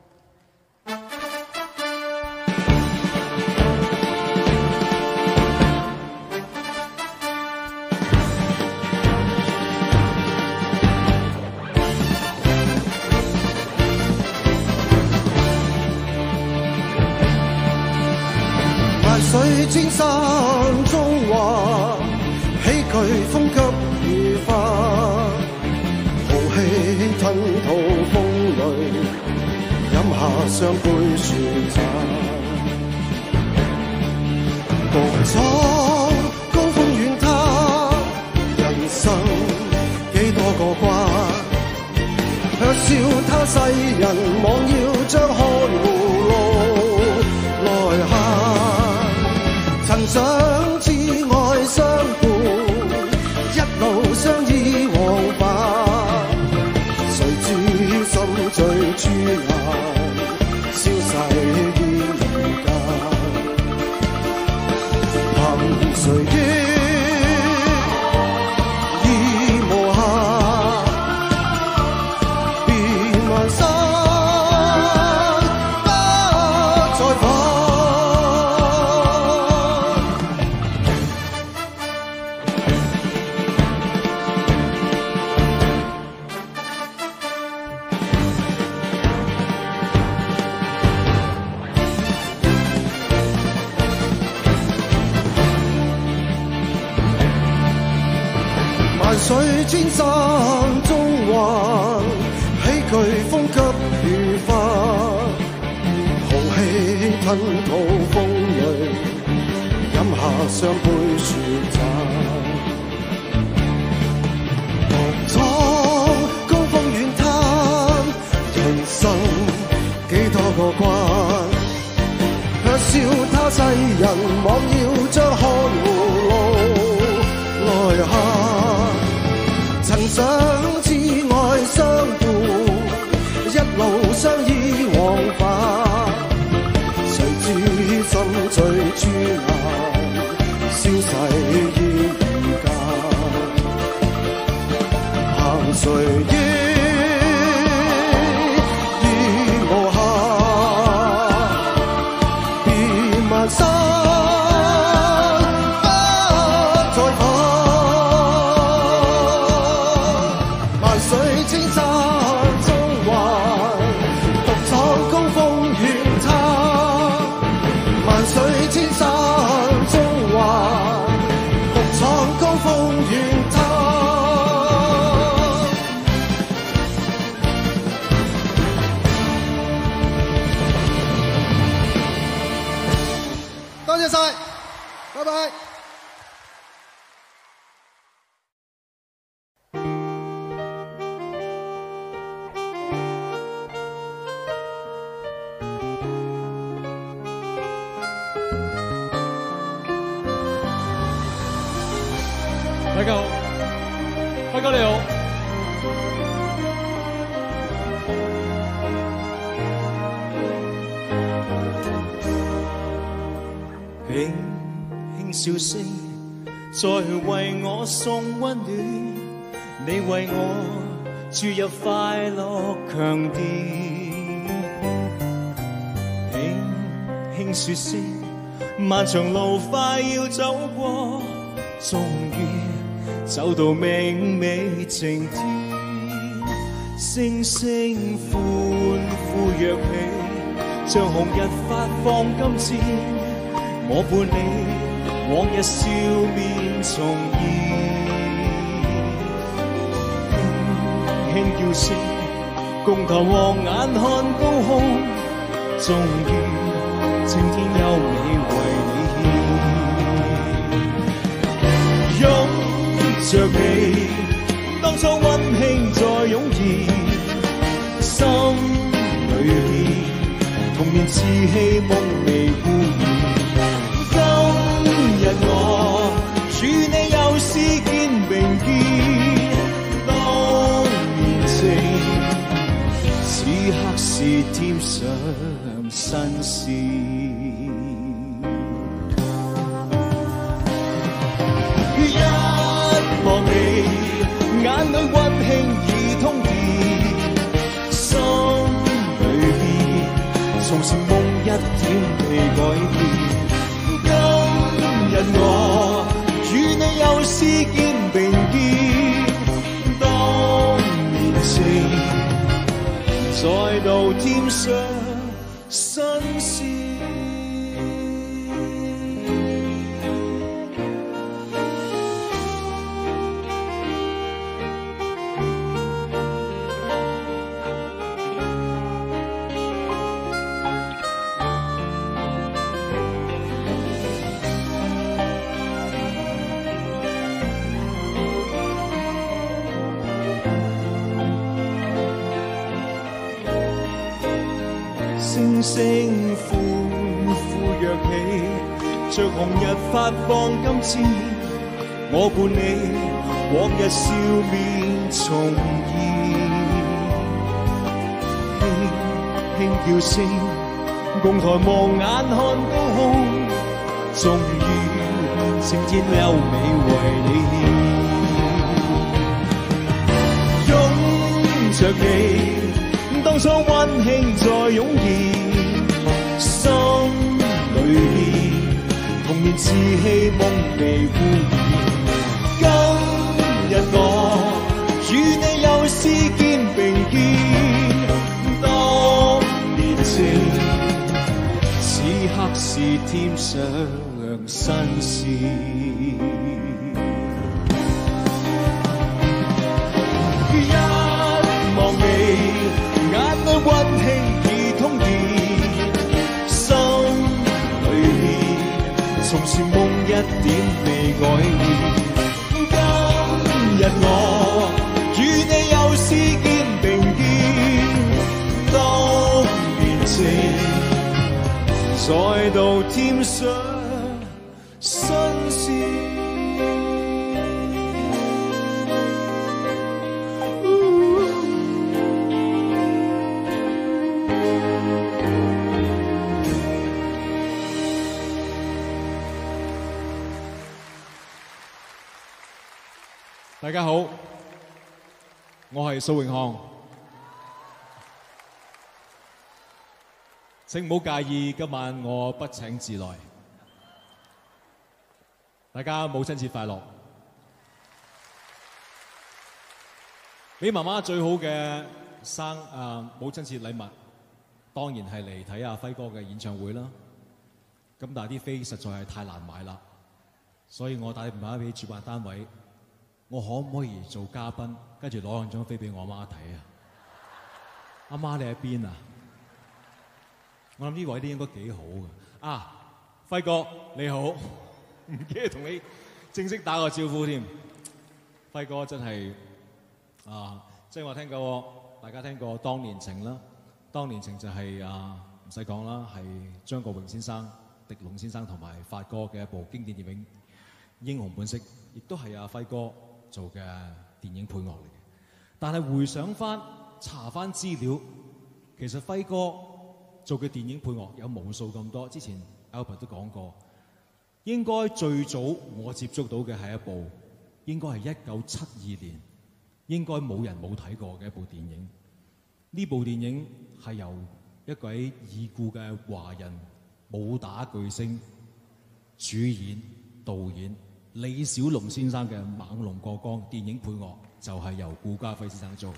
水千山中華，喜劇風急如花，豪氣吞吐風裏，飲下雙杯雪茶。 獨闖高峰遠灘，人生幾多個關，卻笑他世人妄要將看護路來行。曾想至愛相伴，一路相依往返，誰知心醉豬眼，消逝於人間。憑誰憶已無限，變幻生不再返。萬水千山中還喜劇風急雨翻，豪氣吞吐風淚，飲下雙杯雪盞。獨闖高峰遠灘，人生幾多個關，卻笑他世人妄要將看護路來行。曾想至愛相伴，一路相依往返，誰知心醉豬眼，消逝於人間。憑誰憶已無限，變幻生不再返。水青山中還獨闖高峰遠灘，萬水千山中還獨闖高峰遠灘。多謝晒，拜拜。 大家好，輝哥你好。 輕輕笑聲，再為我送溫暖，你為我注入快樂強電。輕輕說聲，漫長路快要走過，終於走到明媚晴天，聲聲歡呼躍起，像紅日發放金箭，我伴你往日笑面重現。輕輕叫聲，共投望眼看高空，終於晴天優美為你獻。擁着你，當初溫馨再湧現，心裏邊童年稚氣夢未污染。今日我與你又試肩並肩，當年情此刻是添上新鮮。望你眼裏溫馨已通電，心裏邊從前夢一點未改變。今日我與你又試肩並肩，當年情再度添上新鮮。 聲聲歡呼躍起，着紅日發放金箭，我伴你往日笑面重現，輕輕叫聲，共抬望眼看高空，終於晴天優美為你獻，擁着你，當初溫馨再湧現，心裏面童年稚氣夢被污染。今日我與你又試肩並肩，當年情此刻是添上新鮮。一望你，眼裏溫馨已通電，心裏面從前夢一點未改變。今日我與你又試肩並肩，當年情再度添上新鮮。 大家好，我係蘇永康，請唔好介意今晚我不請自來。大家母親節快樂！俾媽媽最好嘅生啊母親節禮物，當然係嚟睇阿輝哥嘅演唱會啦。咁但係啲飛實在係太難買啦，所以我打電話俾主辦單位。我可唔可以做嘉賓，跟住攞兩張飛俾我媽睇啊？阿媽你喺邊啊？我諗呢位啲應該幾好嘅。啊，輝哥你好，唔記得同你正式打個招呼添。輝哥真係啊，即係我聽過，大家聽過《當年情》啦，《當年情》就係啊唔使講啦，係張國榮先生、狄龍先生同埋發哥嘅一部經典電影《英雄本色》，亦都係阿輝哥做嘅電影配樂嚟嘅，但係回想翻查翻資料，其實輝哥做嘅電影配樂有無數咁多。之前 Albert 都講過，應該最早我接觸到嘅係一部，應該係一九七二年，應該冇人冇睇過嘅一部電影。呢部電影係由一位已故嘅華人武打巨星主演導演。李小龍先生嘅《猛龍過江》電影配樂就係由顧嘉輝先生做。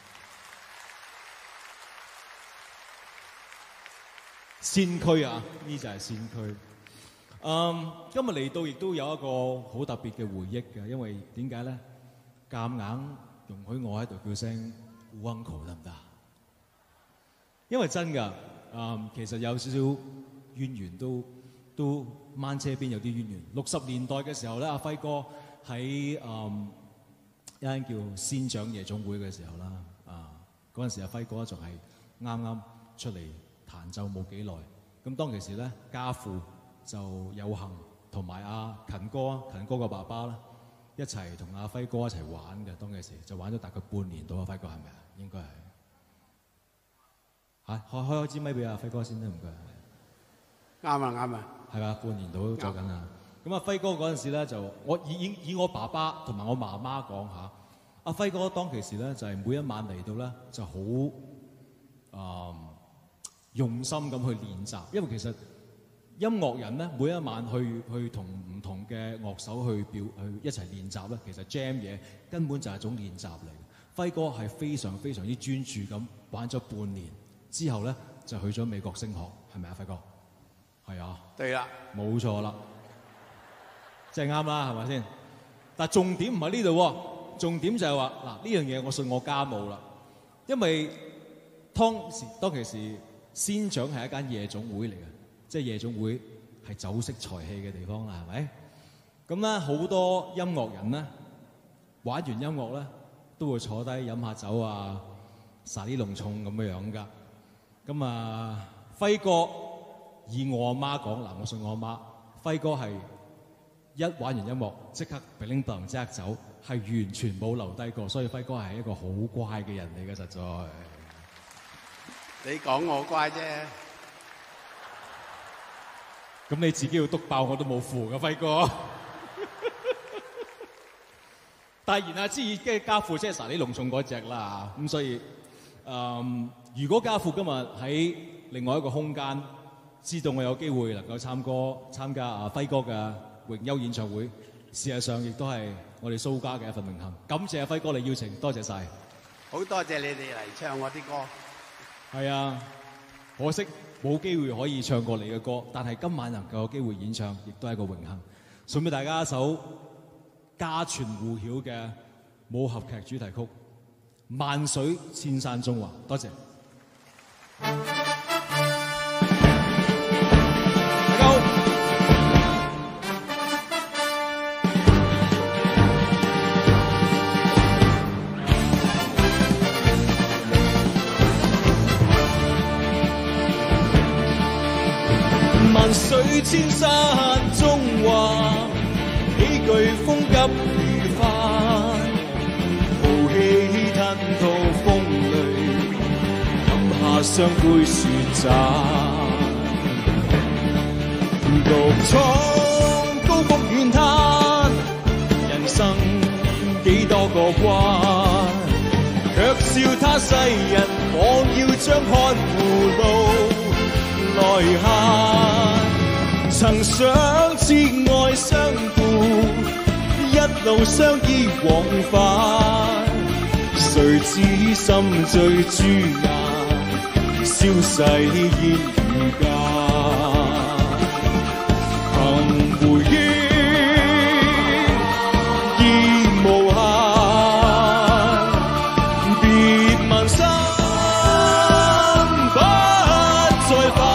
先驅啊，呢就係先驅。嗯，今日嚟到亦都有一個好特別嘅回憶嘅，因為點解咧？夾硬容許我喺度叫聲 Uncle 得唔得？因為真㗎，嗯，其實有少少淵源都都。掹車邊有啲淵源。六十年代嘅時候咧，阿輝哥喺誒一間叫仙掌夜總會嘅時候啦，啊嗰陣時阿輝哥仲係啱啱出嚟彈奏冇幾耐。咁當其時咧，家父就有幸同埋阿勤哥、勤哥個爸爸啦，一齊同阿輝哥一齊玩嘅。當其時就玩咗大概半年到。阿輝哥係咪啊？應該係嚇開開開支咪俾阿輝哥先啦，唔該。 啱啊啱啊！ 係嘛，半年到做緊啊！咁阿輝哥嗰陣時咧，就我以以以我爸爸同埋我媽媽講下，阿輝哥當其時咧就係每一晚嚟到咧就好啊、呃、用心咁去練習，因為其實音樂人咧每一晚去去同唔同嘅樂手去表去一齊練習咧，其實 jam 嘢根本就係一種練習嚟。輝哥係非常非常之專注咁玩咗半年之後咧，就去咗美國升學，係咪啊，輝哥？係啊， 對啦， 冇錯啦，即係啱啦，係咪先？但係重點唔喺呢度喎，重點就係話嗱，呢樣嘢我信我家母啦，因為當時當其時仙掌係一間夜總會嚟嘅，即係夜總會係酒色財氣嘅地方啦，係咪？咁咧好多音樂人咧玩完音樂咧都會坐低飲下酒啊，撒啲濃重咁樣樣㗎。咁啊輝哥以我阿媽講，嗱，我信我阿媽，輝哥係一玩完音樂即刻 bling bling 即刻走，係完全冇留低過，所以輝哥係一個好乖嘅人嚟嘅，實在。 你講我乖啫。 咁你自己要篤爆我都冇符嘅，輝哥。但係言下之意，跟住家父 Jessa 你隆重嗰只啦，咁所以誒、嗯，如果家父今日喺另外一個空間，知道我有機會能夠參歌參加啊輝哥嘅榮休演唱會，事實上亦都係我哋蘇家嘅一份榮幸。感謝阿輝哥你邀請，多謝晒。 好多謝你哋嚟唱我啲歌。 係啊，可惜冇機會可以唱過你嘅歌，但係今晚能夠有機會演唱，亦都係一個榮幸。送俾大家一首家傳戶曉嘅武俠劇主題曲《萬水千山縱橫》，多謝。 萬水千山縱橫，幾句風急雨翻，豪氣吞吐風雷，飲下雙杯雪盞，獨闖高峰遠灘，人生幾多個關，卻笑他世人妄要將看葫蘆來限，曾想至愛相伴，一路相依往返，誰知心醉朱顏，消逝煙雨間，憑回憶意無限，別問心不再返。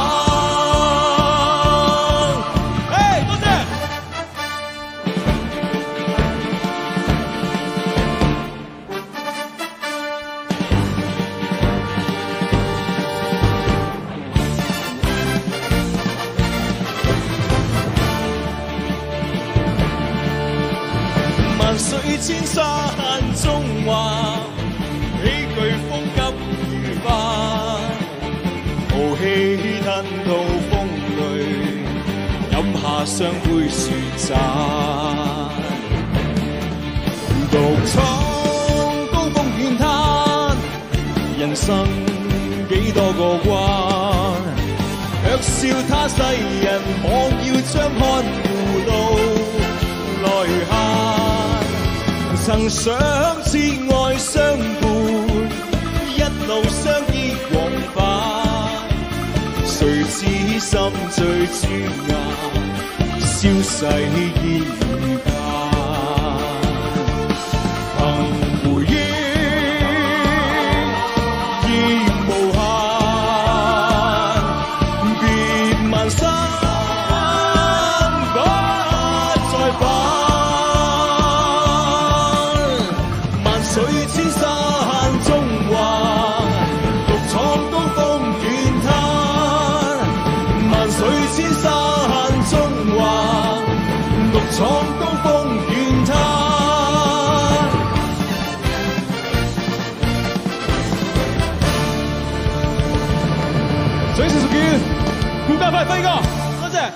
千山縱橫，幾句風急雨翻，豪氣吞吐風雷，飲下雙杯雪盞，獨闖高峰遠灘，人生幾多個關，卻笑他世人妄要將看葫蘆來限，曾想至愛相伴，一路相依往返，誰知心醉朱顏，消逝煙雨間，憑回憶意無限，別問心不再返。水千山縱橫，獨闖高峰遠灘。萬水千山縱橫，獨闖高峰遠灘。掌聲屬於顧嘉輝輝哥，多謝。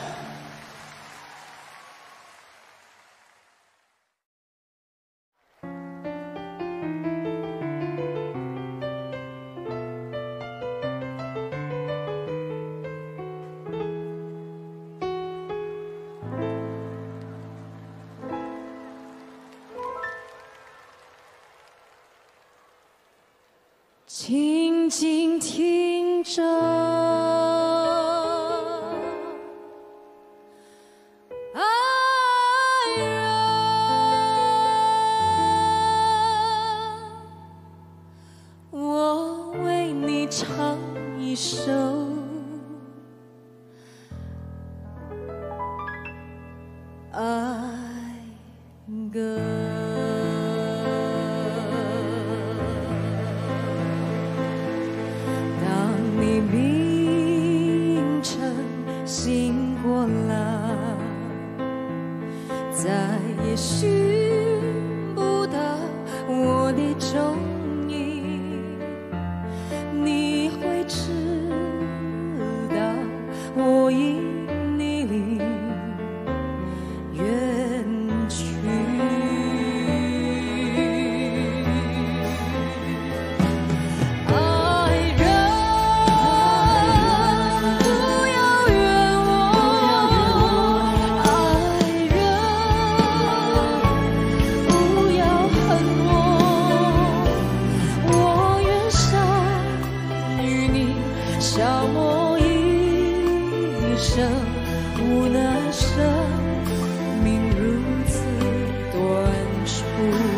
静静听着，爱人，我为你唱一首爱歌。当你迷消磨一生，无奈生命如此短促。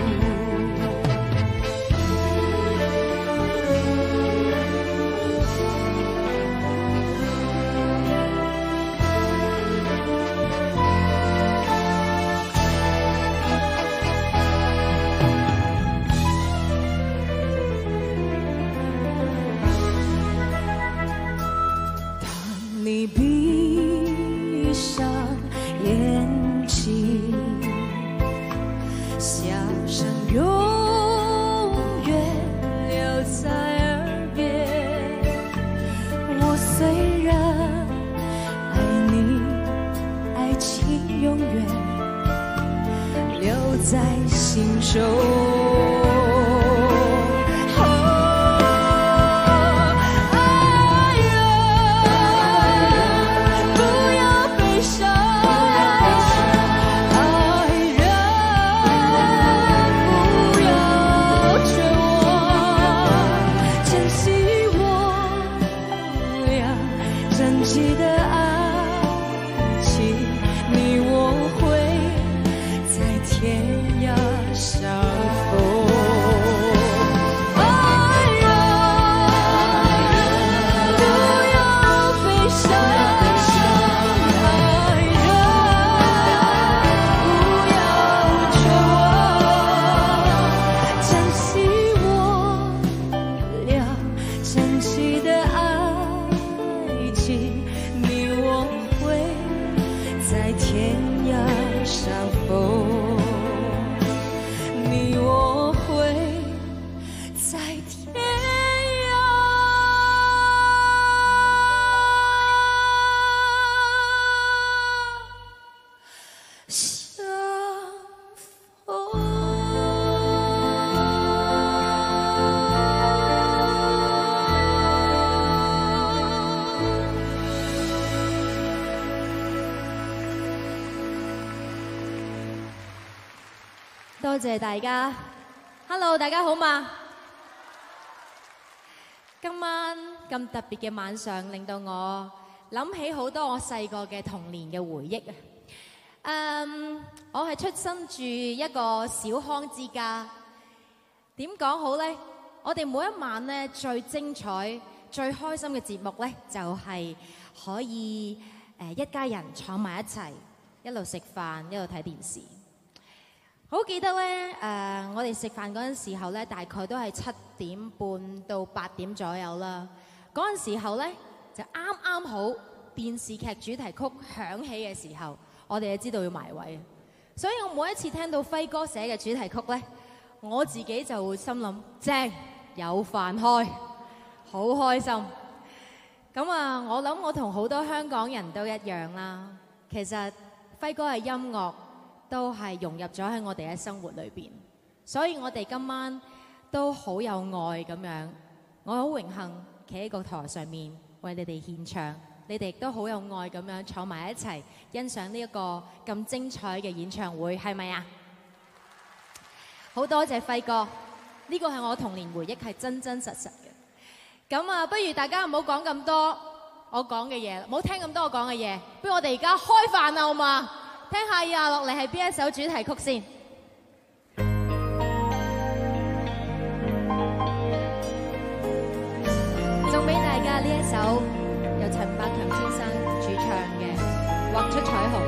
你闭上眼睛，笑声永远留在耳边。我虽然爱你，爱情永远留在心中。 多謝大家 ，Hello， 大家好嘛？今晚咁特別嘅晚上，令到我諗起好多我細個嘅童年嘅回憶啊！誒，我係出生住一個小康之家，點講好呢？我哋每一晚呢，最精彩、最開心嘅節目呢，就係可以誒一家人坐埋一齊，一路食飯，一路睇電視。好記得咧，誒、呃，我哋食飯嗰陣時候咧，大概都係七點半到八點左右啦。嗰陣時候咧，就啱啱好電視劇主題曲響起嘅時候，我哋就知道要埋位。所以我每一次聽到輝哥寫嘅主題曲咧，我自己就會心諗正，有飯開，好開心。咁啊，我諗我同好多香港人都一樣啦。其實輝哥嘅音樂都係融入咗喺我哋嘅生活裏邊，所以我哋今晚都好有愛咁樣。我好榮幸企喺個台上面為你哋獻唱，你哋亦都好有愛咁樣坐埋一齊欣賞呢一個咁精彩嘅演唱會，係咪啊？好多謝輝哥，呢個係我童年回憶，係真真實實嘅。咁啊，不如大家唔好講咁多我講嘅嘢，唔好聽咁多我講嘅嘢，不如我哋而家開飯啦，好嘛？聽下以下落嚟係邊一首主題曲先？送俾大家呢一首由陳百強先生主唱嘅《畫出彩虹》。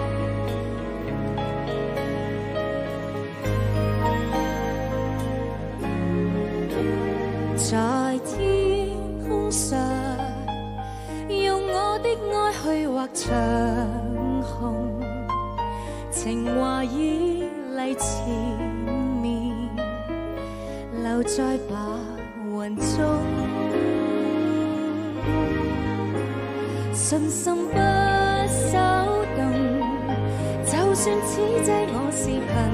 在天空上，用我的愛去畫長虹。情話已嚟前面，留在白雲中，信心不稍動，就算此際我是貧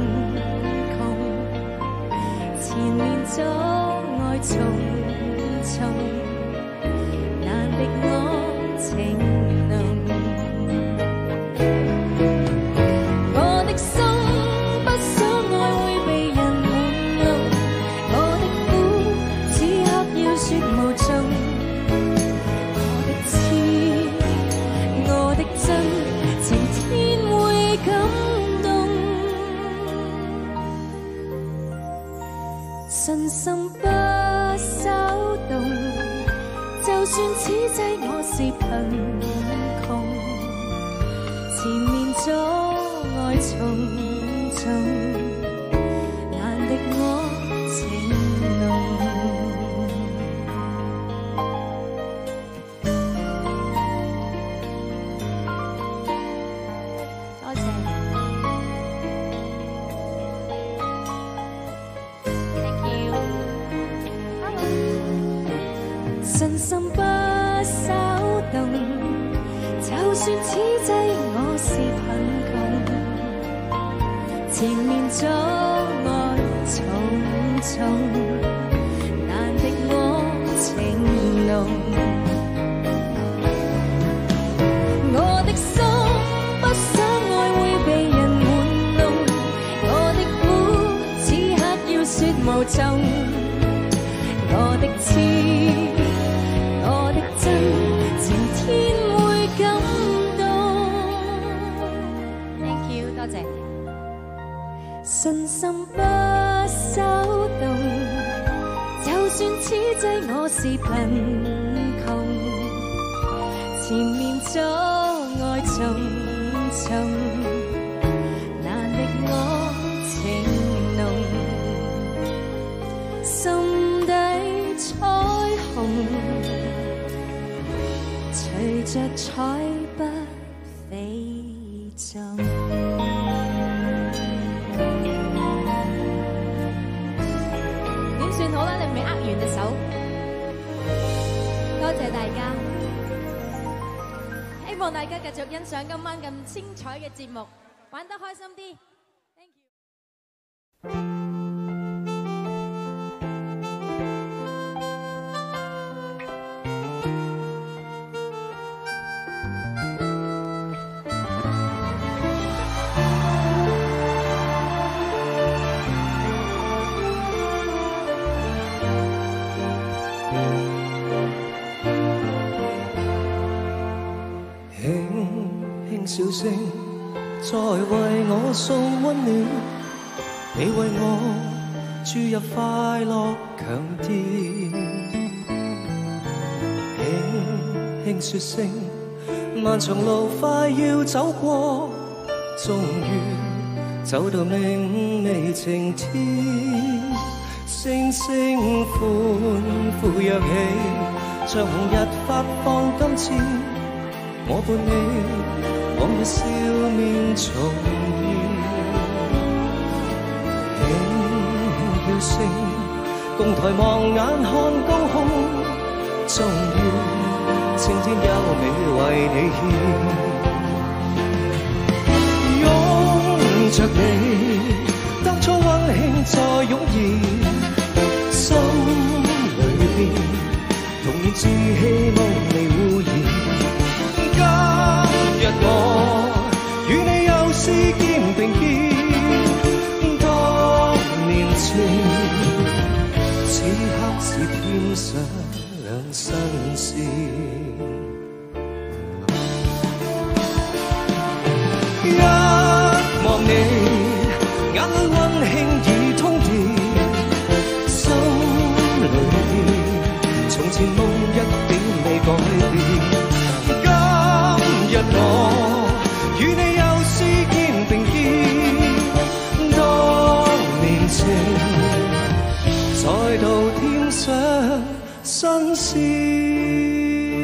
窮，前面阻礙重重，難敵我情濃。 算此際我是貧窮，前面阻礙重重，難敵我情濃。多謝。Thank you。信心不稍動，就算此際我是貧窮，前面阻礙重重，難敵我情濃。我的心不想愛會被人玩弄，我的苦此刻要說無從，我的痴我的真情天會感動。 Thank you， 多謝。信心不稍動，就算此際我是貧窮，前面阻礙重重，難敵我情濃，心底彩虹隨着彩筆飛縱。點算好啦？你未握完隻手，多謝大家，希望大家繼續欣賞今晚咁精彩嘅節目，玩得開心啲。Thank you。 笑聲再為我送溫暖，你為我注入快樂強電。輕輕說聲，漫長路快要走過，終於走到明媚晴天。聲聲歡呼躍起，像紅日發放金箭，我伴你往日笑面重現，輕叫聲，共抬望眼看高空，終於青天優美為你獻，擁着你，當初溫馨再湧現，心裏邊童年稚氣夢未污染。今日我與你又是肩並肩，當年情，此刻只添上兩新鮮。一望你，眼裏溫馨已通電，心裏邊從前夢一點未改變。今日我與你又是肩並肩，當年情再度添上新鮮。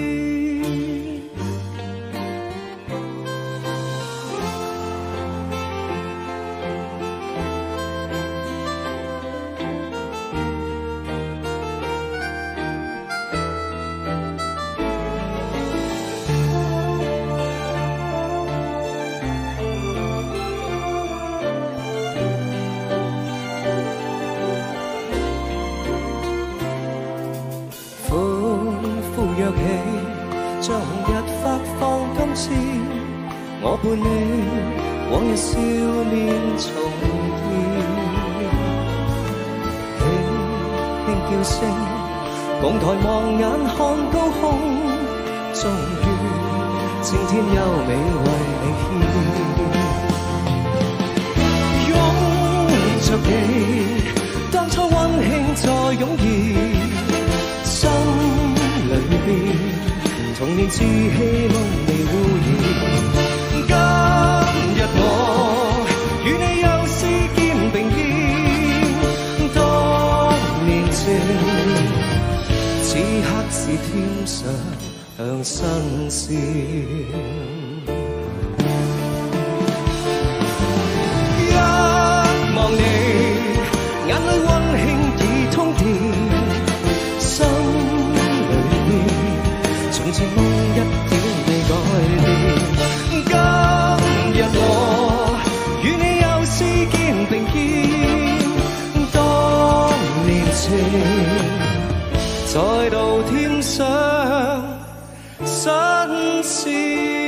像紅日發放金箭，我伴你往日笑面重現，輕輕叫聲，共抬望眼看高空，終於青天優美為你獻，擁着你，當初溫馨再湧現，心裏邊童年稚氣夢未污染。今日我與你又試肩並肩，當年情，此刻是添上新鮮。一望你，眼裏溫馨已通電，心裏面從前夢一點未改變。今日我與你又試肩並肩，當年情再度添上新鮮。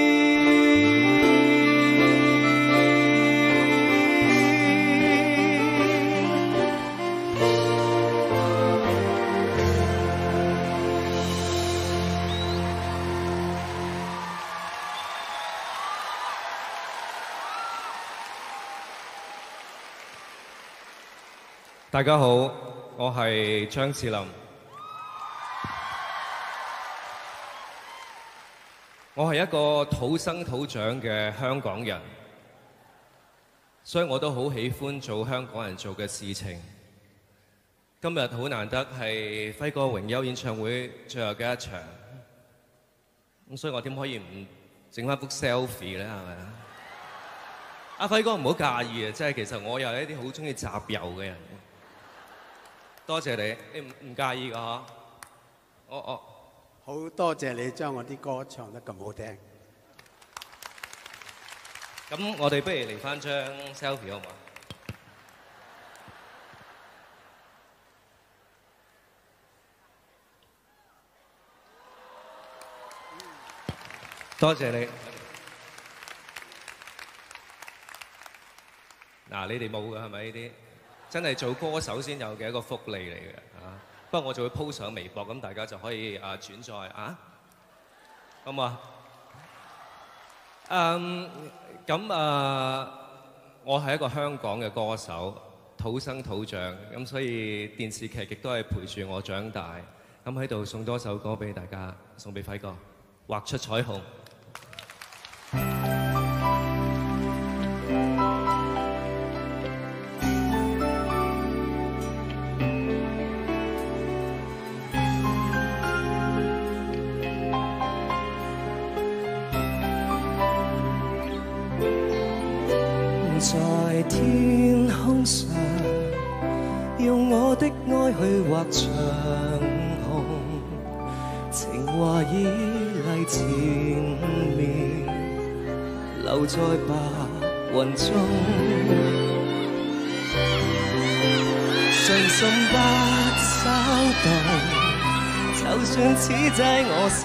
大家好，我係張智霖。我係一個土生土長嘅香港人，所以我都好喜歡做香港人做嘅事情。今日好難得係輝哥榮休演唱會最後嘅一場，咁所以我點可以唔整翻幅 selfie 咧？係咪啊？阿輝哥唔好介意啊，即係其實我又係一啲好中意集郵嘅人。多謝你，你唔唔介意㗎嗬？我我好多謝你將我啲歌唱得咁好聽。 咁我哋不如嚟翻張 selfie 好唔好？多謝你。嗱，你哋冇㗎係咪呢啲？真係做歌手先有嘅一個福利嚟嘅啊！不過我就會 po 上微博，咁大家就可以啊轉載啊，好唔好啊？嗯，咁啊，我係一個香港嘅歌手，土生土長，咁所以電視劇亦都係陪住我長大。咁喺度送多首歌俾大家，送俾輝哥，畫出彩虹。 在天空上，用我的愛去畫長虹，情話已嚟前面，留在白雲中。信心不稍動，就算此際我是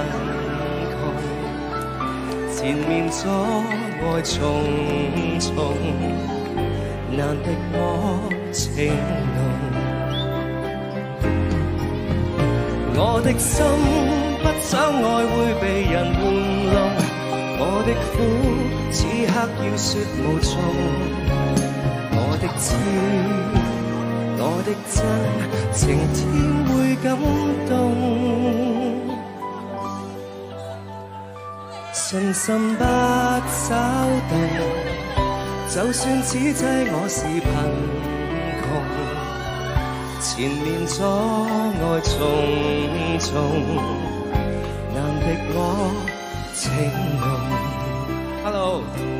貧窮，前面阻礙重重，難敵我情濃。我的心不想愛會被人玩弄，我的苦此刻要說無從。我的痴，我的真，情天會感動。信心不稍動，就算此際我是貧窮，前面阻礙重重，難敵我情濃。 Hello。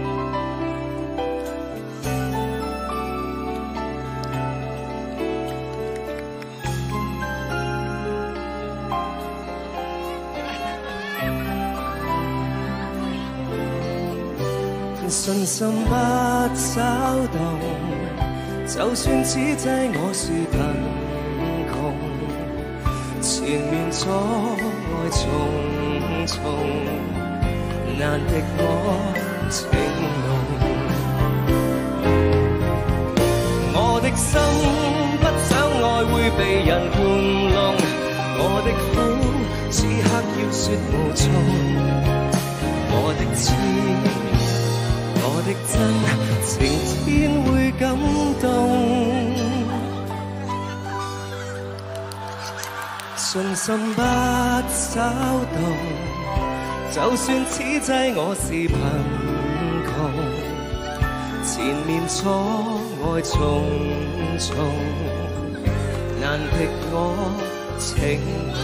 信心不稍動，就算此際我是貧窮，前面阻礙重重，難敵我情濃。我的心不想愛會被人玩弄，我的苦此刻要說無從，我的痴，我的真，情天會感動。 信心不找到，就算此際我是貧窮，前面阻礙重重，難敵我情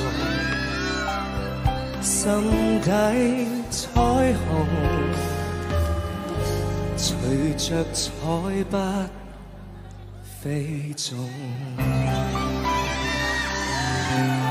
濃，心底彩虹，隨着彩筆飛縱。